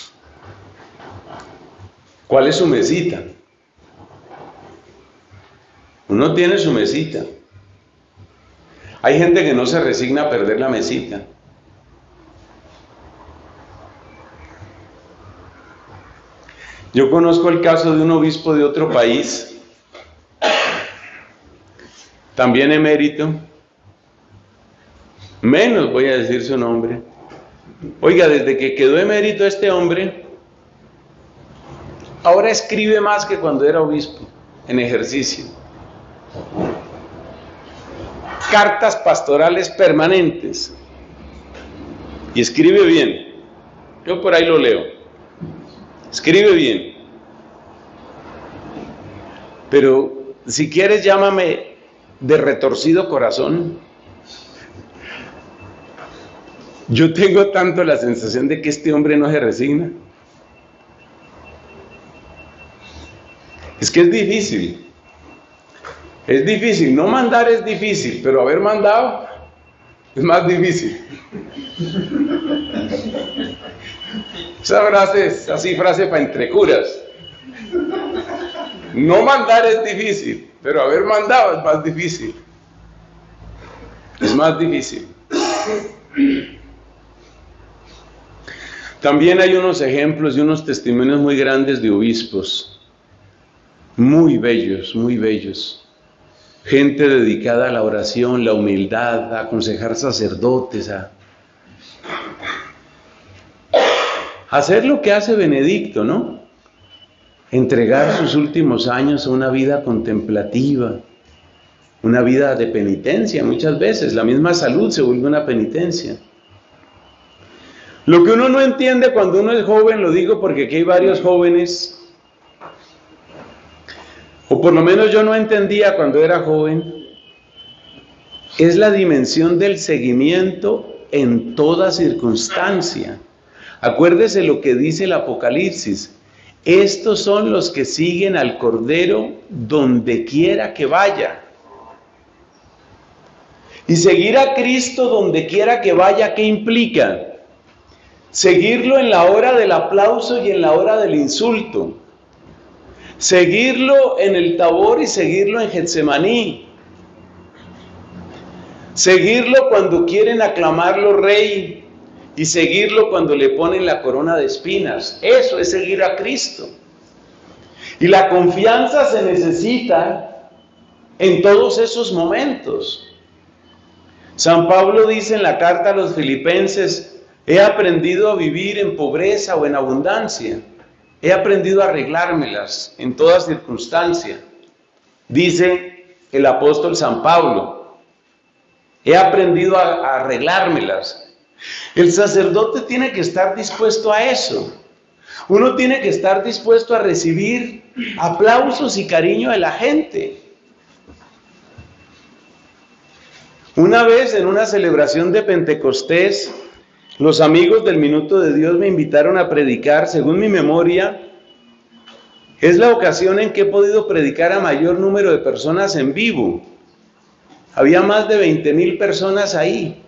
A: ¿Cuál es su mesita? Uno tiene su mesita. Hay gente que no se resigna a perder la mesita. Yo conozco el caso de un obispo de otro país, también emérito, menos voy a decir su nombre. Oiga, desde que quedó emérito este hombre, ahora escribe más que cuando era obispo, en ejercicio. Cartas pastorales permanentes. Y escribe bien. Yo por ahí lo leo. Escribe bien. Pero si quieres llámame de retorcido corazón. Yo tengo tanto la sensación de que este hombre no se resigna. Es que es difícil. Es difícil. No mandar es difícil, pero haber mandado es más difícil. Esa frase es así, frase para entre curas. No mandar es difícil, pero haber mandado es más difícil. Es más difícil. También hay unos ejemplos y unos testimonios muy grandes de obispos, muy bellos, muy bellos. Gente dedicada a la oración, la humildad, a aconsejar sacerdotes, a hacer lo que hace Benedicto, ¿no? Entregar sus últimos años a una vida contemplativa, una vida de penitencia. Muchas veces la misma salud se vuelve una penitencia. Lo que uno no entiende cuando uno es joven, lo digo porque aquí hay varios jóvenes, o por lo menos yo no entendía cuando era joven, es la dimensión del seguimiento en toda circunstancia. Acuérdese lo que dice el Apocalipsis: estos son los que siguen al Cordero donde quiera que vaya. Y seguir a Cristo donde quiera que vaya, ¿qué implica? Seguirlo en la hora del aplauso y en la hora del insulto. Seguirlo en el Tabor y seguirlo en Getsemaní. Seguirlo cuando quieren aclamarlo rey y seguirlo cuando le ponen la corona de espinas. Eso es seguir a Cristo. Y la confianza se necesita en todos esos momentos. San Pablo dice en la carta a los Filipenses: he aprendido a vivir en pobreza o en abundancia. He aprendido a arreglármelas en toda circunstancia. Dice el apóstol San Pablo: he aprendido a, a arreglármelas. El sacerdote tiene que estar dispuesto a eso. Uno tiene que estar dispuesto a recibir aplausos y cariño de la gente. Una vez en una celebración de Pentecostés, Los amigos del Minuto de Dios me invitaron a predicar, según mi memoria, es la ocasión en que he podido predicar a mayor número de personas en vivo. Había más de veinte mil personas ahí.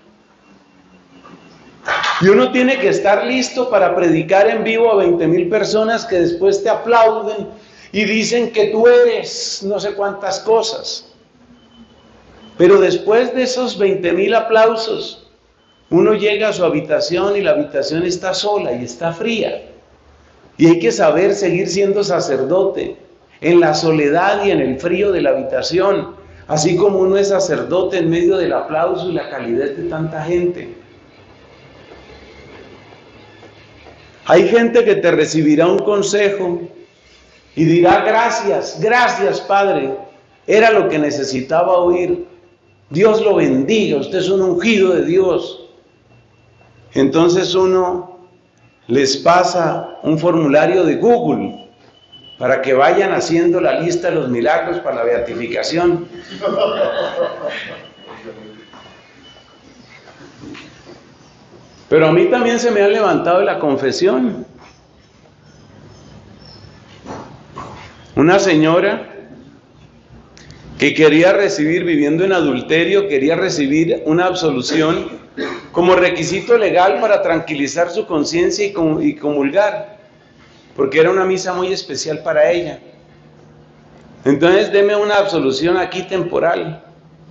A: Y uno tiene que estar listo para predicar en vivo a veinte mil personas que después te aplauden y dicen que tú eres no sé cuántas cosas. Pero después de esos veinte mil aplausos, uno llega a su habitación y la habitación está sola y está fría. Y hay que saber seguir siendo sacerdote en la soledad y en el frío de la habitación, así como uno es sacerdote en medio del aplauso y la calidez de tanta gente. Hay gente que te recibirá un consejo y dirá: gracias, gracias Padre, era lo que necesitaba oír. Dios lo bendiga, usted es un ungido de Dios. Entonces uno les pasa un formulario de Google para que vayan haciendo la lista de los milagros para la beatificación. Pero a mí también se me ha levantado de la confesión. Una señora que quería recibir, viviendo en adulterio, quería recibir una absolución como requisito legal para tranquilizar su conciencia y comulgar, porque era una misa muy especial para ella. Entonces, deme una absolución aquí temporal.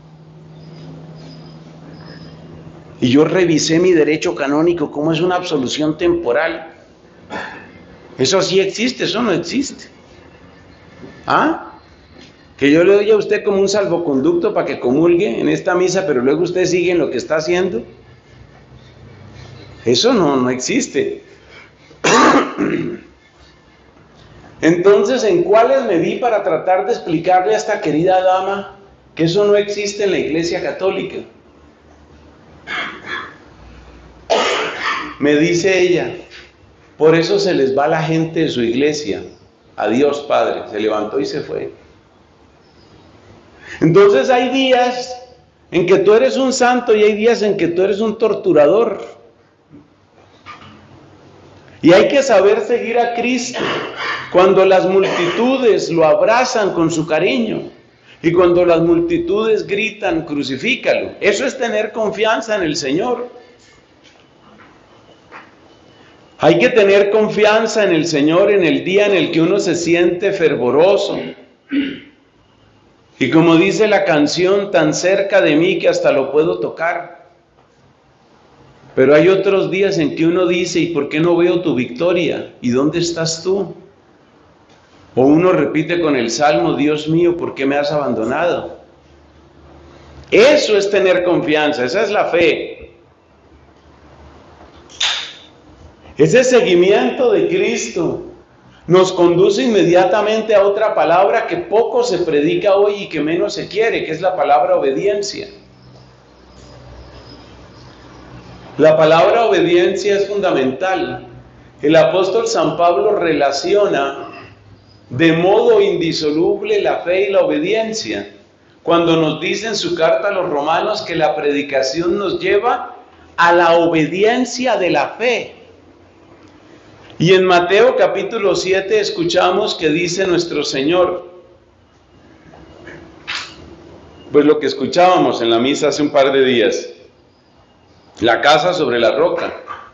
A: Y yo revisé mi derecho canónico, ¿cómo es una absolución temporal? Eso sí existe, eso no existe. ¿Ah? Que yo le doy a usted como un salvoconducto para que comulgue en esta misa, pero luego usted sigue en lo que está haciendo. Eso no, no existe. Entonces, ¿en cuáles me vi para tratar de explicarle a esta querida dama que eso no existe en la Iglesia Católica? Me dice ella: por eso se les va la gente de su iglesia. Adiós, Padre. Se levantó y se fue. Entonces hay días en que tú eres un santo y hay días en que tú eres un torturador. Y hay que saber seguir a Cristo cuando las multitudes lo abrazan con su cariño y cuando las multitudes gritan: crucifícalo. Eso es tener confianza en el Señor. Hay que tener confianza en el Señor en el día en el que uno se siente fervoroso. Y como dice la canción, tan cerca de mí que hasta lo puedo tocar. Pero hay otros días en que uno dice: ¿y por qué no veo tu victoria? ¿Y dónde estás tú? O uno repite con el Salmo: Dios mío, ¿por qué me has abandonado? Eso es tener confianza, esa es la fe. Ese seguimiento de Cristo nos conduce inmediatamente a otra palabra que poco se predica hoy y que menos se quiere, que es la palabra obediencia. La palabra obediencia es fundamental. El apóstol San Pablo relaciona de modo indisoluble la fe y la obediencia, cuando nos dice en su carta a los romanos que la predicación nos lleva a la obediencia de la fe. Y en Mateo capítulo siete escuchamos que dice nuestro Señor, pues lo que escuchábamos en la misa hace un par de días: la casa sobre la roca.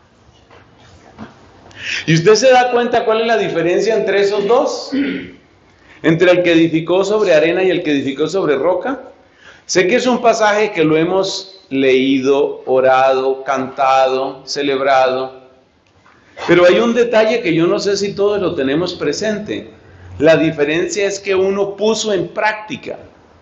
A: ¿Y usted se da cuenta cuál es la diferencia entre esos dos? Entre el que edificó sobre arena y el que edificó sobre roca. Sé que es un pasaje que lo hemos leído, orado, cantado, celebrado. Pero hay un detalle que yo no sé si todos lo tenemos presente. La diferencia es que uno puso en práctica.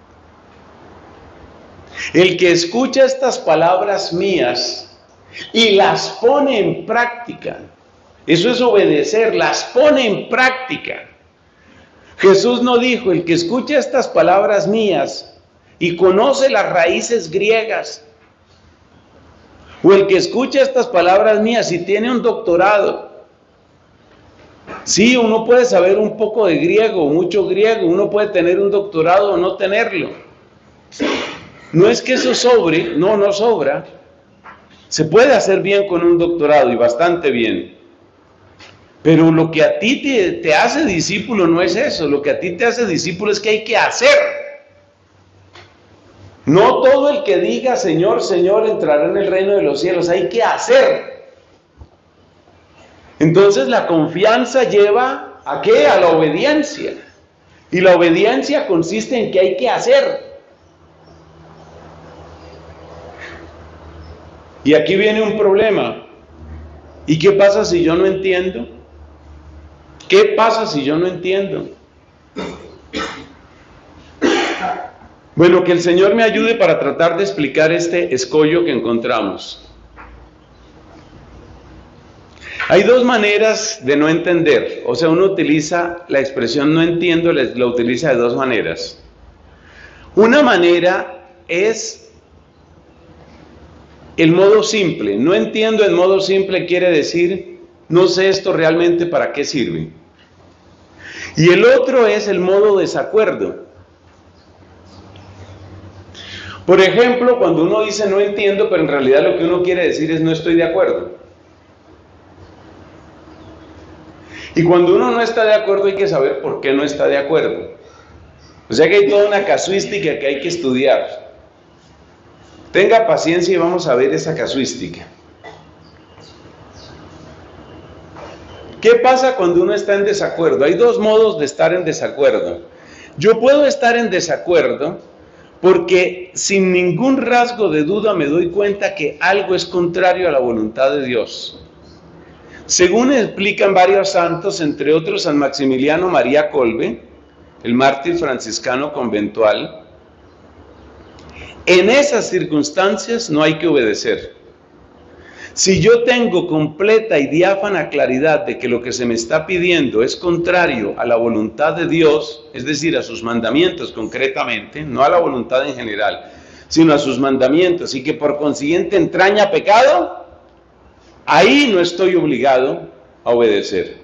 A: El que escucha estas palabras mías y las pone en práctica, eso es obedecer, las pone en práctica. Jesús no dijo: el que escucha estas palabras mías y conoce las raíces griegas, o el que escucha estas palabras mías y tiene un doctorado. Sí, uno puede saber un poco de griego, mucho griego, uno puede tener un doctorado o no tenerlo. No es que eso sobre, no, no sobra, Se puede hacer bien con un doctorado y bastante bien, pero lo que a ti te, te hace discípulo no es eso, lo que a ti te hace discípulo es que hay que hacer. No todo el que diga Señor, Señor entrará en el reino de los cielos, hay que hacer. Entonces la confianza lleva ¿a qué? A la obediencia. Y la obediencia consiste en que hay que hacer. Y aquí viene un problema. ¿Y qué pasa si yo no entiendo? ¿Qué pasa si yo no entiendo? Bueno, que el Señor me ayude para tratar de explicar este escollo que encontramos. Hay dos maneras de no entender, o sea, uno utiliza la expresión no entiendo, la utiliza de dos maneras. Una manera es el modo simple. No entiendo en modo simple quiere decir, no sé esto realmente para qué sirve. Y el otro es el modo desacuerdo. Por ejemplo, cuando uno dice no entiendo, pero en realidad lo que uno quiere decir es no estoy de acuerdo. Y cuando uno no está de acuerdo hay que saber por qué no está de acuerdo. O sea que hay toda una casuística que hay que estudiar. Tenga paciencia y vamos a ver esa casuística. ¿Qué pasa cuando uno está en desacuerdo? Hay dos modos de estar en desacuerdo. Yo puedo estar en desacuerdo porque sin ningún rasgo de duda me doy cuenta que algo es contrario a la voluntad de Dios. Según explican varios santos, entre otros San Maximiliano María Kolbe, el mártir franciscano conventual, en esas circunstancias no hay que obedecer. Si yo tengo completa y diáfana claridad de que lo que se me está pidiendo es contrario a la voluntad de Dios, es decir, a sus mandamientos concretamente, no a la voluntad en general, sino a sus mandamientos, y que por consiguiente entraña pecado, ahí no estoy obligado a obedecer.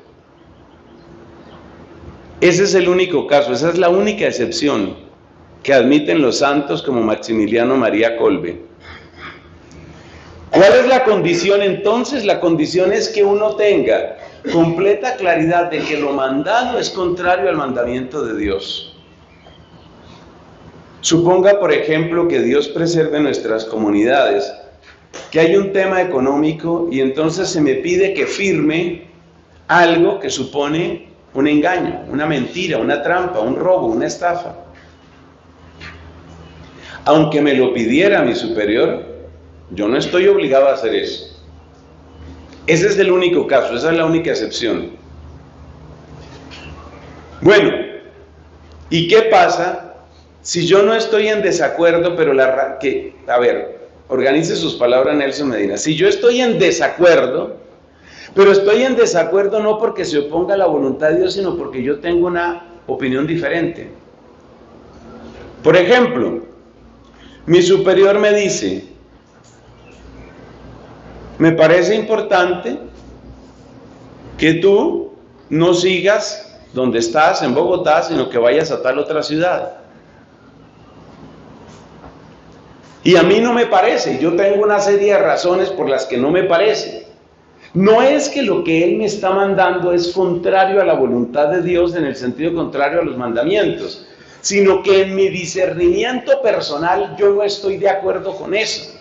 A: Ese es el único caso, esa es la única excepción que admiten los santos como Maximiliano María Kolbe. ¿Cuál es la condición entonces? La condición es que uno tenga completa claridad de que lo mandado es contrario al mandamiento de Dios. Suponga, por ejemplo, que Dios preserve nuestras comunidades, que hay un tema económico y entonces se me pide que firme algo que supone un engaño, una mentira, una trampa, un robo, una estafa. Aunque me lo pidiera mi superior, yo no estoy obligado a hacer eso. Ese es el único caso, esa es la única excepción. Bueno, ¿y qué pasa si yo no estoy en desacuerdo, pero la... que, a ver, organice sus palabras, Nelson Medina. Si yo estoy en desacuerdo, pero estoy en desacuerdo no porque se oponga a la voluntad de Dios, sino porque yo tengo una opinión diferente. Por ejemplo, mi superior me dice, me parece importante que tú no sigas donde estás, en Bogotá, sino que vayas a tal otra ciudad. Y a mí no me parece, yo tengo una serie de razones por las que no me parece. No es que lo que Él me está mandando es contrario a la voluntad de Dios en el sentido contrario a los mandamientos, sino que en mi discernimiento personal yo no estoy de acuerdo con eso.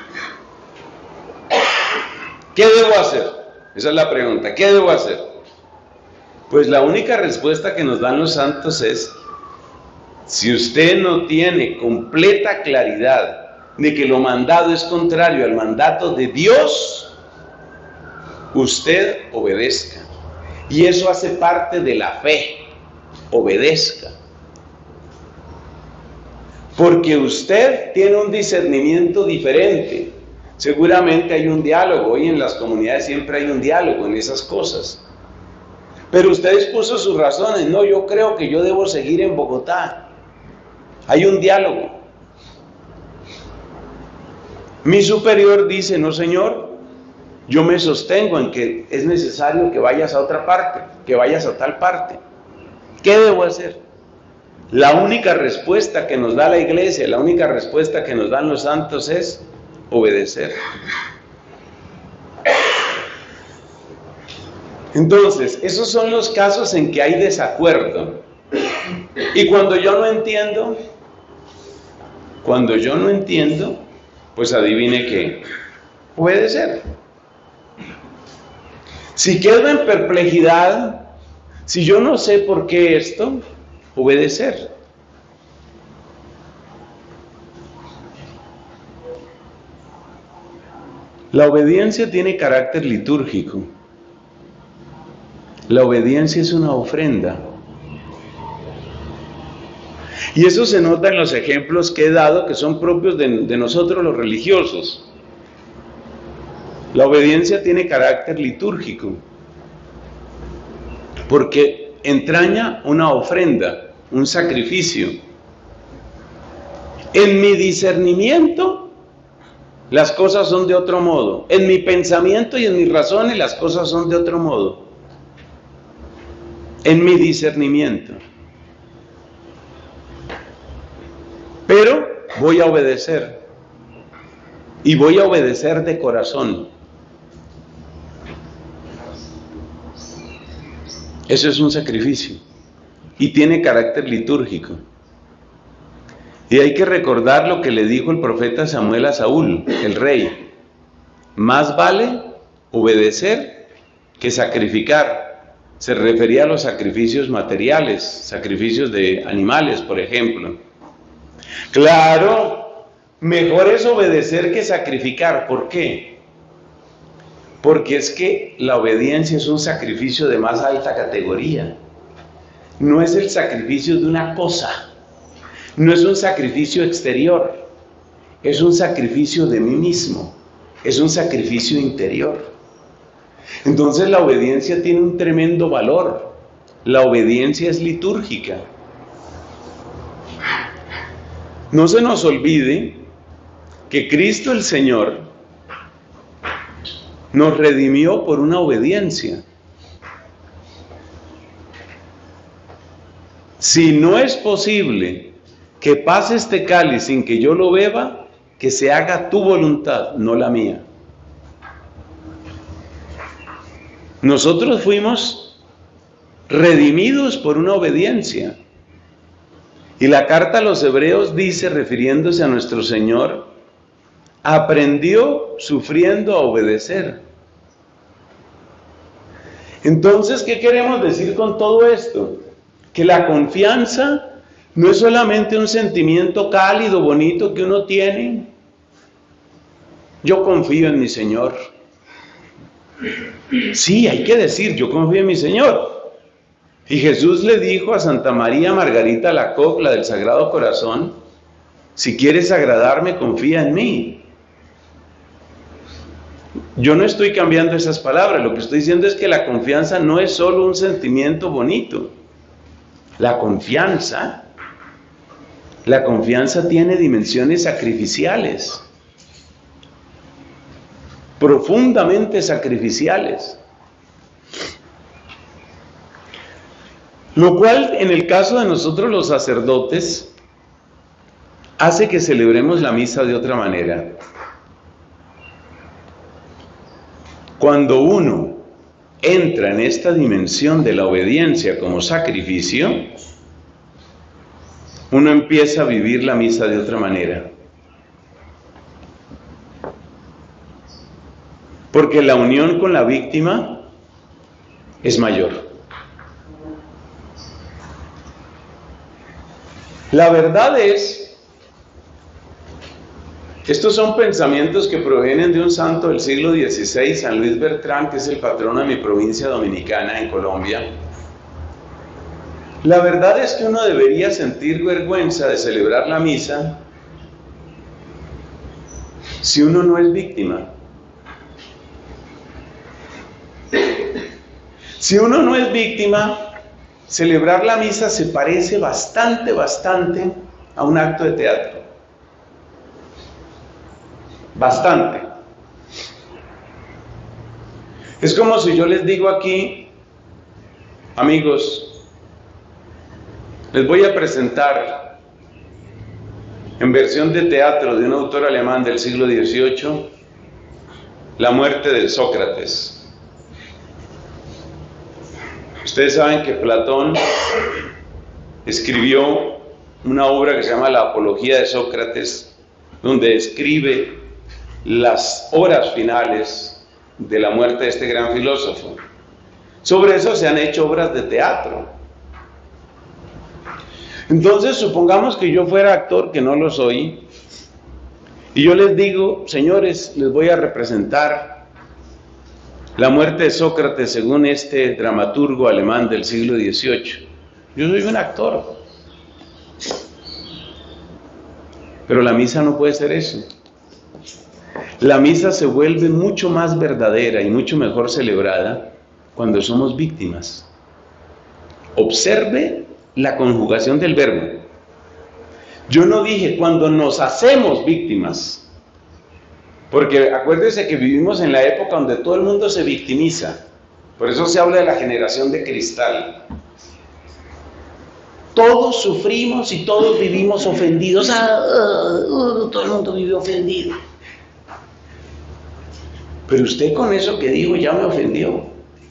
A: ¿Qué debo hacer? Esa es la pregunta. ¿Qué debo hacer? Pues la única respuesta que nos dan los santos es, si usted no tiene completa claridad de que lo mandado es contrario al mandato de Dios, usted obedezca. Y eso hace parte de la fe. Obedezca. Porque usted tiene un discernimiento diferente. Seguramente hay un diálogo, hoy en las comunidades siempre hay un diálogo en esas cosas. Pero usted expuso sus razones, no, yo creo que yo debo seguir en Bogotá. Hay un diálogo. Mi superior dice, no señor, yo me sostengo en que es necesario que vayas a otra parte, que vayas a tal parte. ¿Qué debo hacer? La única respuesta que nos da la iglesia, la única respuesta que nos dan los santos es obedecer. Entonces, esos son los casos en que hay desacuerdo. Y cuando yo no entiendo, cuando yo no entiendo, pues adivine qué, puede ser. Si quedo en perplejidad, si yo no sé por qué esto, obedecer. La obediencia tiene carácter litúrgico. La obediencia es una ofrenda. Y eso se nota en los ejemplos que he dado, que son propios de, de nosotros los religiosos. La obediencia tiene carácter litúrgico, porque entraña una ofrenda, un sacrificio. En mi discernimiento, las cosas son de otro modo. En mi pensamiento y en mis razones, las cosas son de otro modo. En mi discernimiento. Pero voy a obedecer. Y voy a obedecer de corazón. Eso es un sacrificio. Y tiene carácter litúrgico. Y hay que recordar lo que le dijo el profeta Samuel a Saúl, el rey. Más vale obedecer que sacrificar. Se refería a los sacrificios materiales, sacrificios de animales, por ejemplo. Claro, mejor es obedecer que sacrificar. ¿Por qué? Porque es que la obediencia es un sacrificio de más alta categoría. No es el sacrificio de una cosa. No es un sacrificio exterior. Es un sacrificio de mí mismo. Es un sacrificio interior. Entonces la obediencia tiene un tremendo valor. La obediencia es litúrgica. No se nos olvide que Cristo el Señor nos redimió por una obediencia. Si no es posible que pase este cáliz sin que yo lo beba, que se haga tu voluntad, no la mía. Nosotros fuimos redimidos por una obediencia. Y la carta a los Hebreos dice, refiriéndose a nuestro Señor, aprendió sufriendo a obedecer. Entonces, ¿qué queremos decir con todo esto? Que la confianza no es solamente un sentimiento cálido, bonito que uno tiene. Yo confío en mi Señor. Sí, hay que decir, yo confío en mi Señor. Y Jesús le dijo a Santa María Margarita Alacoque, la del Sagrado Corazón, si quieres agradarme, confía en mí. Yo no estoy cambiando esas palabras, lo que estoy diciendo es que la confianza no es solo un sentimiento bonito. La confianza, la confianza tiene dimensiones sacrificiales, profundamente sacrificiales. Lo cual, en el caso de nosotros los sacerdotes, hace que celebremos la misa de otra manera. Cuando uno entra en esta dimensión de la obediencia como sacrificio, uno empieza a vivir la misa de otra manera. Porque la unión con la víctima es mayor. La verdad es, estos son pensamientos que provienen de un santo del siglo dieciséis, San Luis Bertrán, que es el patrono de mi provincia dominicana en Colombia. La verdad es que uno debería sentir vergüenza de celebrar la misa si uno no es víctima. Si uno no es víctima, celebrar la misa se parece bastante, bastante a un acto de teatro. Bastante. Es como si yo les digo aquí, amigos, les voy a presentar en versión de teatro de un autor alemán del siglo dieciocho, La muerte de Sócrates. Ustedes saben que Platón escribió una obra que se llama La Apología de Sócrates, donde describe las horas finales de la muerte de este gran filósofo. Sobre eso se han hecho obras de teatro. Entonces, supongamos que yo fuera actor, que no lo soy, y yo les digo, señores, les voy a representar la muerte de Sócrates según este dramaturgo alemán del siglo dieciocho. Yo soy un actor. Pero la misa no puede ser eso. La misa se vuelve mucho más verdadera y mucho mejor celebrada cuando somos víctimas. Observe la conjugación del verbo. Yo no dije cuando nos hacemos víctimas, porque acuérdense que vivimos en la época donde todo el mundo se victimiza. Por eso se habla de la generación de cristal. Todos sufrimos y todos vivimos ofendidos. Ah, uh, uh, todo el mundo vive ofendido. Pero usted con eso que dijo ya me ofendió.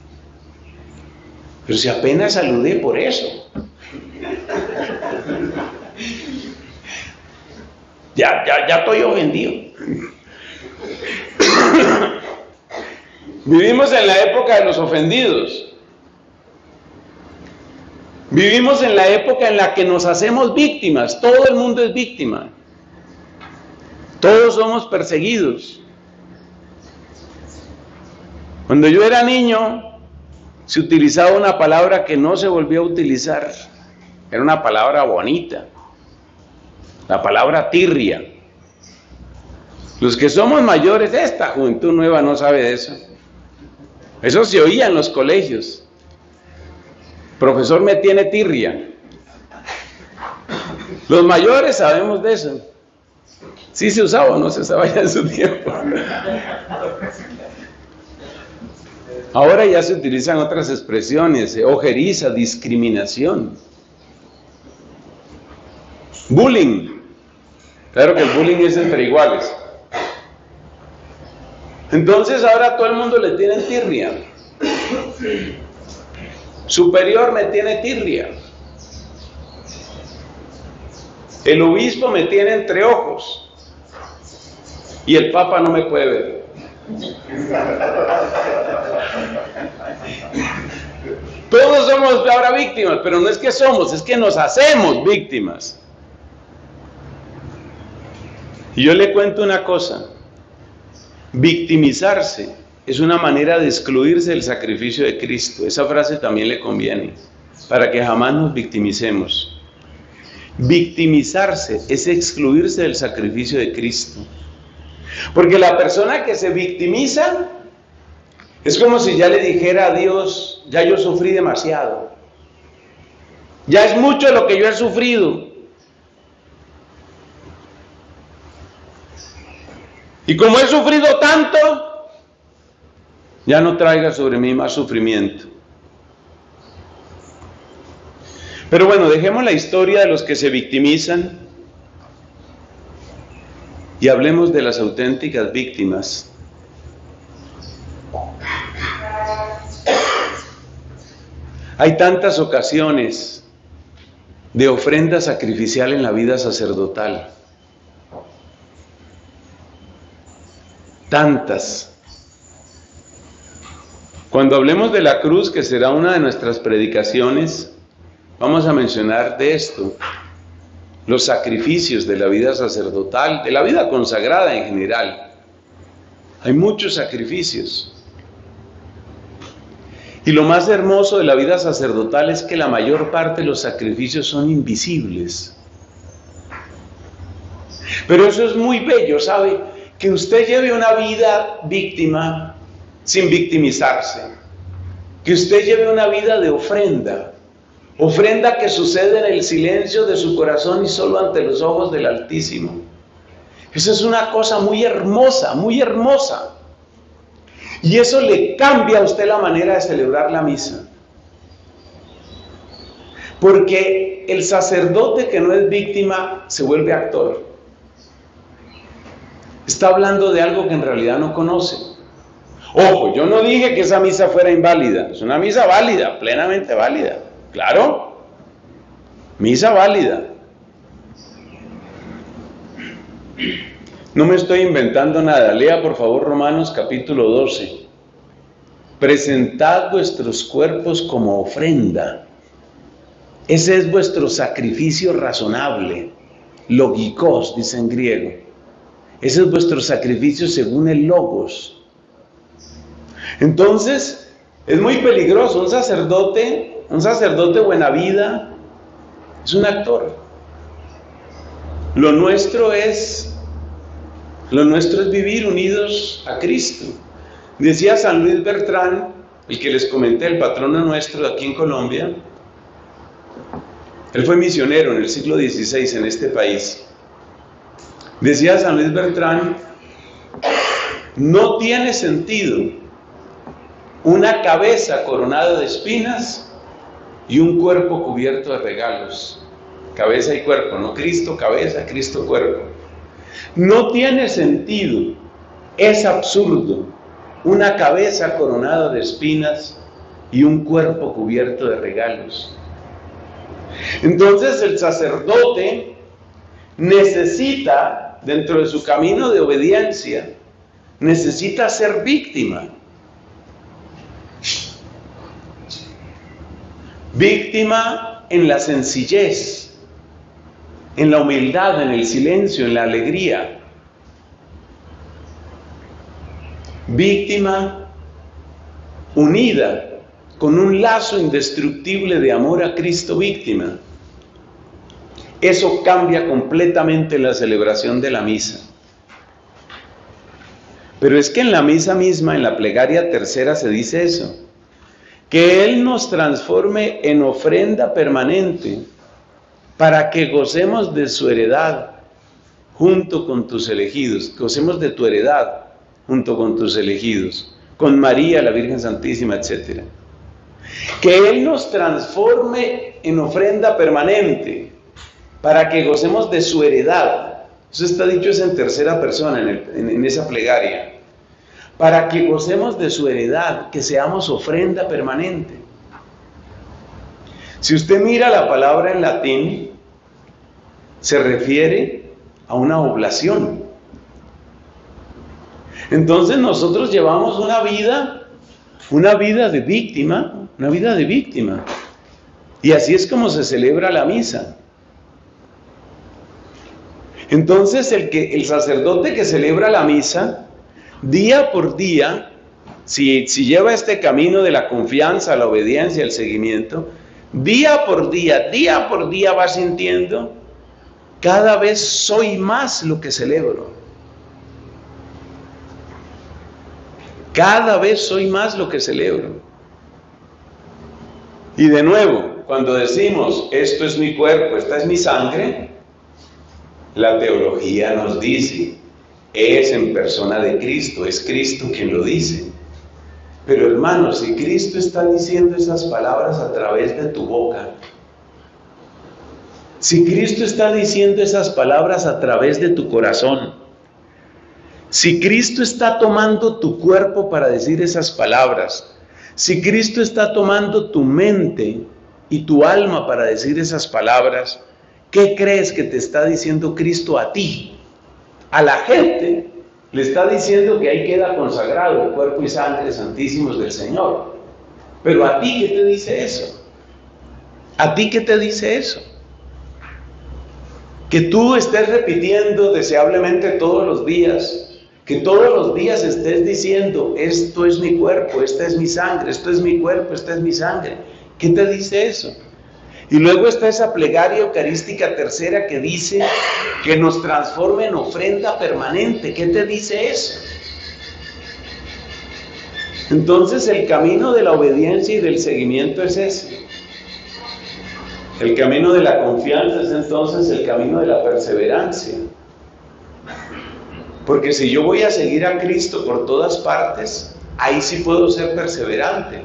A: Pero si apenas saludé por eso. Ya, ya, ya estoy ofendido. Vivimos en la época de los ofendidos. Vivimos en la época en la que nos hacemos víctimas. Todo el mundo es víctima. Todos somos perseguidos. Cuando yo era niño, se utilizaba una palabra que no se volvió a utilizar. Era una palabra bonita. La palabra tirria. Los que somos mayores, esta juventud nueva no sabe de eso. Eso se oía en los colegios. Profesor, me tiene tirria. Los mayores sabemos de eso. Sí se usaba o no se usaba ya en su tiempo. Ahora ya se utilizan otras expresiones, ojeriza, discriminación. Bullying. Claro que el bullying es entre iguales. Entonces ahora todo el mundo le tiene tirria. Superior me tiene tirria. El obispo me tiene entre ojos. Y el papa no me puede ver. Todos somos ahora víctimas, pero no es que somos, es que nos hacemos víctimas. Y yo le cuento una cosa. Victimizarse es una manera de excluirse del sacrificio de Cristo. Esa frase también le conviene, para que jamás nos victimicemos. Victimizarse es excluirse del sacrificio de Cristo. Porque la persona que se victimiza es como si ya le dijera a Dios, ya yo sufrí demasiado. Ya es mucho lo que yo he sufrido. Y como he sufrido tanto, ya no traiga sobre mí más sufrimiento. Pero bueno, dejemos la historia de los que se victimizan y hablemos de las auténticas víctimas. Hay tantas ocasiones de ofrenda sacrificial en la vida sacerdotal. Tantas. Cuando hablemos de la cruz, que será una de nuestras predicaciones, vamos a mencionar de esto, los sacrificios de la vida sacerdotal, de la vida consagrada en general. Hay muchos sacrificios. Y lo más hermoso de la vida sacerdotal es que la mayor parte de los sacrificios son invisibles. Pero eso es muy bello, ¿sabe? Que usted lleve una vida víctima sin victimizarse. Que usted lleve una vida de ofrenda. Ofrenda que sucede en el silencio de su corazón y solo ante los ojos del Altísimo. Eso es una cosa muy hermosa, muy hermosa. Y eso le cambia a usted la manera de celebrar la misa. Porque el sacerdote que no es víctima se vuelve actor. Está hablando de algo que en realidad no conoce. Ojo, yo no dije que esa misa fuera inválida, es una misa válida, plenamente válida, claro, misa válida. No me estoy inventando nada, lea por favor Romanos capítulo doce. Presentad vuestros cuerpos como ofrenda. Ese es vuestro sacrificio razonable, logikos, dice en griego. Ese es vuestro sacrificio según el logos. Entonces, es muy peligroso. Un sacerdote, un sacerdote buena vida, es un actor. Lo nuestro es, lo nuestro es vivir unidos a Cristo. Decía San Luis Bertrán, el que les comenté, el patrono nuestro de aquí en Colombia. Él fue misionero en el siglo dieciséis en este país. Decía San Luis Bertrán, no tiene sentido una cabeza coronada de espinas y un cuerpo cubierto de regalos. Cabeza y cuerpo, no Cristo cabeza, Cristo cuerpo. No tiene sentido, es absurdo, una cabeza coronada de espinas y un cuerpo cubierto de regalos. Entonces el sacerdote necesita, dentro de su camino de obediencia, necesita ser víctima. Víctima en la sencillez, en la humildad, en el silencio, en la alegría. Víctima unida con un lazo indestructible de amor a Cristo víctima. Eso cambia completamente la celebración de la misa. Pero es que en la misa misma, en la plegaria tercera, se dice eso, que Él nos transforme en ofrenda permanente para que gocemos de su heredad junto con tus elegidos, gocemos de tu heredad junto con tus elegidos, con María, la Virgen Santísima, etcétera. Que Él nos transforme en ofrenda permanente para que gocemos de su heredad. Eso está dicho es en tercera persona, en, el, en, en esa plegaria. Para que gocemos de su heredad, que seamos ofrenda permanente. Si usted mira la palabra en latín, se refiere a una oblación. Entonces nosotros llevamos una vida, una vida de víctima, una vida de víctima. Y así es como se celebra la misa. Entonces el, que, el sacerdote que celebra la misa, día por día, si, si lleva este camino de la confianza, la obediencia, el seguimiento, día por día, día por día va sintiendo, cada vez soy más lo que celebro. Cada vez soy más lo que celebro. Y de nuevo, cuando decimos, esto es mi cuerpo, esta es mi sangre, la teología nos dice, es en persona de Cristo, es Cristo quien lo dice. Pero hermanos, si Cristo está diciendo esas palabras a través de tu boca, si Cristo está diciendo esas palabras a través de tu corazón, si Cristo está tomando tu cuerpo para decir esas palabras, si Cristo está tomando tu mente y tu alma para decir esas palabras, ¿qué crees que te está diciendo Cristo a ti? A la gente le está diciendo que ahí queda consagrado el cuerpo y sangre santísimos del Señor. Pero a ti, ¿qué te dice eso? ¿A ti qué te dice eso? Que tú estés repitiendo deseablemente todos los días, que todos los días estés diciendo, esto es mi cuerpo, esta es mi sangre, esto es mi cuerpo, esta es mi sangre. ¿Qué te dice eso? Y luego está esa plegaria eucarística tercera que dice que nos transforme en ofrenda permanente. ¿Qué te dice eso? Entonces el camino de la obediencia y del seguimiento es ese. El camino de la confianza es entonces el camino de la perseverancia. Porque si yo voy a seguir a Cristo por todas partes, ahí sí puedo ser perseverante.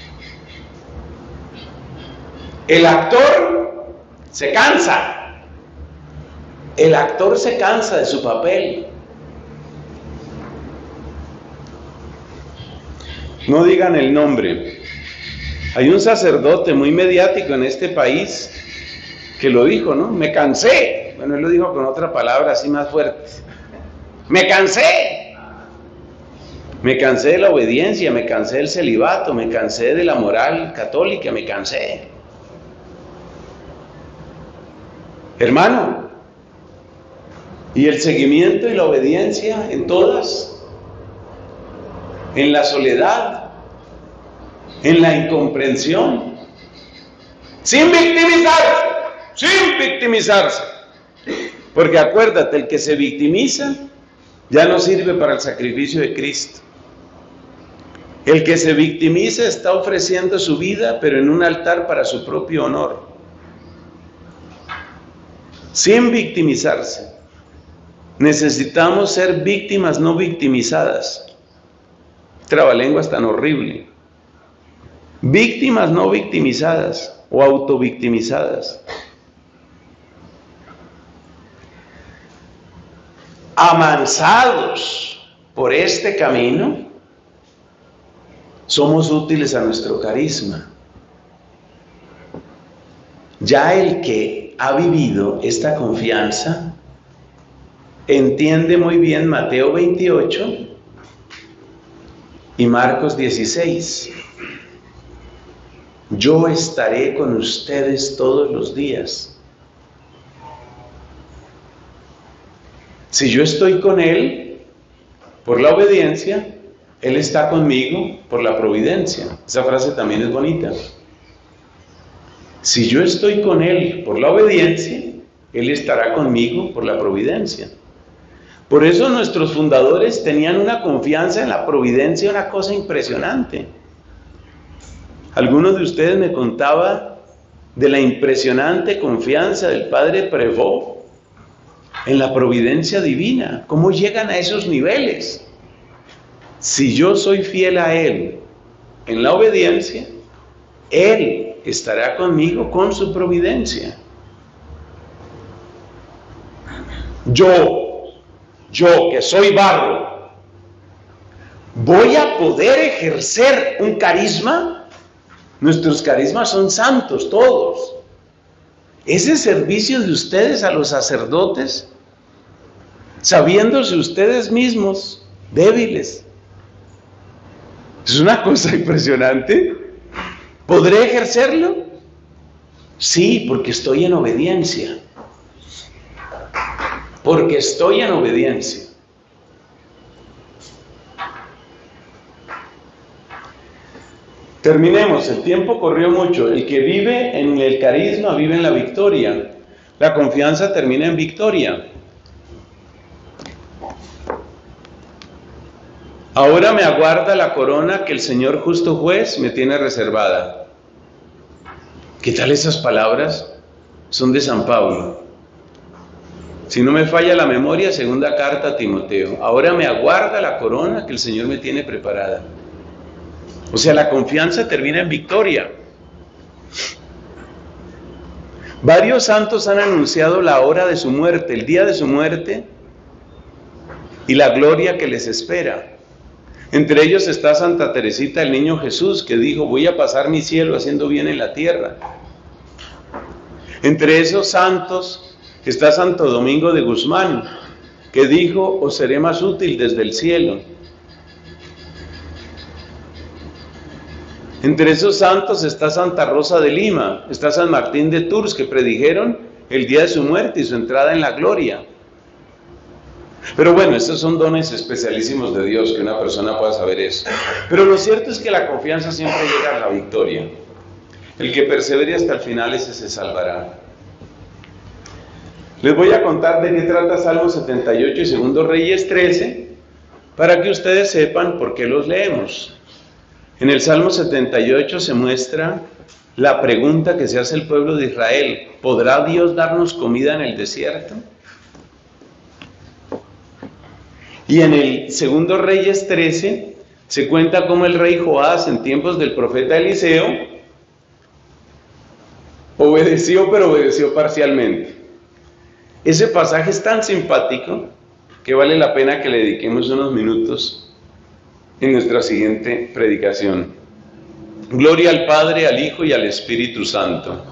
A: El actor se cansa. El actor se cansa de su papel. No digan el nombre. Hay un sacerdote muy mediático en este país que lo dijo, ¿no? Me cansé. Bueno, él lo dijo con otra palabra así más fuerte. Me cansé. Me cansé de la obediencia, me cansé del celibato, me cansé de la moral católica, me cansé. Hermano, ¿y el seguimiento y la obediencia en todas? En la soledad, en la incomprensión, sin victimizarse, sin victimizarse. Porque acuérdate, el que se victimiza ya no sirve para el sacrificio de Cristo. El que se victimiza está ofreciendo su vida, pero en un altar para su propio honor. Sin victimizarse. Necesitamos ser víctimas no victimizadas. Trabalenguas tan horrible. Víctimas no victimizadas o autovictimizadas. Amansados por este camino, somos útiles a nuestro carisma. Ya el que ha vivido esta confianza entiende muy bien Mateo veintiocho y Marcos dieciséis. Yo estaré con ustedes todos los días. Si yo estoy con Él por la obediencia, Él está conmigo por la providencia. Esa frase también es bonita. Si yo estoy con Él por la obediencia, Él estará conmigo por la providencia. Por eso nuestros fundadores tenían una confianza en la providencia, una cosa impresionante. Algunos de ustedes me contaban de la impresionante confianza del padre Prévost en la providencia divina. ¿Cómo llegan a esos niveles? Si yo soy fiel a Él en la obediencia, Él estará conmigo con su providencia. Yo, yo que soy barro, ¿voy a poder ejercer un carisma? Nuestros carismas son santos todos. Ese servicio de ustedes a los sacerdotes, sabiéndose ustedes mismos débiles, es una cosa impresionante. ¿Podré ejercerlo? Sí, porque estoy en obediencia. Porque estoy en obediencia. Terminemos, el tiempo corrió mucho. El que vive en el carisma vive en la victoria. La confianza termina en victoria. Ahora me aguarda la corona que el Señor justo juez me tiene reservada. ¿Qué tal esas palabras? Son de San Pablo. Si no me falla la memoria, segunda carta a Timoteo. Ahora me aguarda la corona que el Señor me tiene preparada. O sea, la confianza termina en victoria. Varios santos han anunciado la hora de su muerte, el día de su muerte y la gloria que les espera. Entre ellos está Santa Teresita, el Niño Jesús, que dijo, voy a pasar mi cielo haciendo bien en la tierra. Entre esos santos está Santo Domingo de Guzmán, que dijo, os seré más útil desde el cielo. Entre esos santos está Santa Rosa de Lima, está San Martín de Tours, que predijeron el día de su muerte y su entrada en la gloria. Pero bueno, estos son dones especialísimos de Dios, que una persona pueda saber eso. Pero lo cierto es que la confianza siempre llega a la victoria. El que persevere hasta el final, ese se salvará. Les voy a contar de qué trata Salmo setenta y ocho y Segundo Reyes trece, para que ustedes sepan por qué los leemos. En el Salmo setenta y ocho se muestra la pregunta que se hace el pueblo de Israel: ¿podrá Dios darnos comida en el desierto? Y en el Segundo Reyes trece se cuenta cómo el rey Joás, en tiempos del profeta Eliseo, obedeció, pero obedeció parcialmente. Ese pasaje es tan simpático que vale la pena que le dediquemos unos minutos en nuestra siguiente predicación. Gloria al Padre, al Hijo y al Espíritu Santo.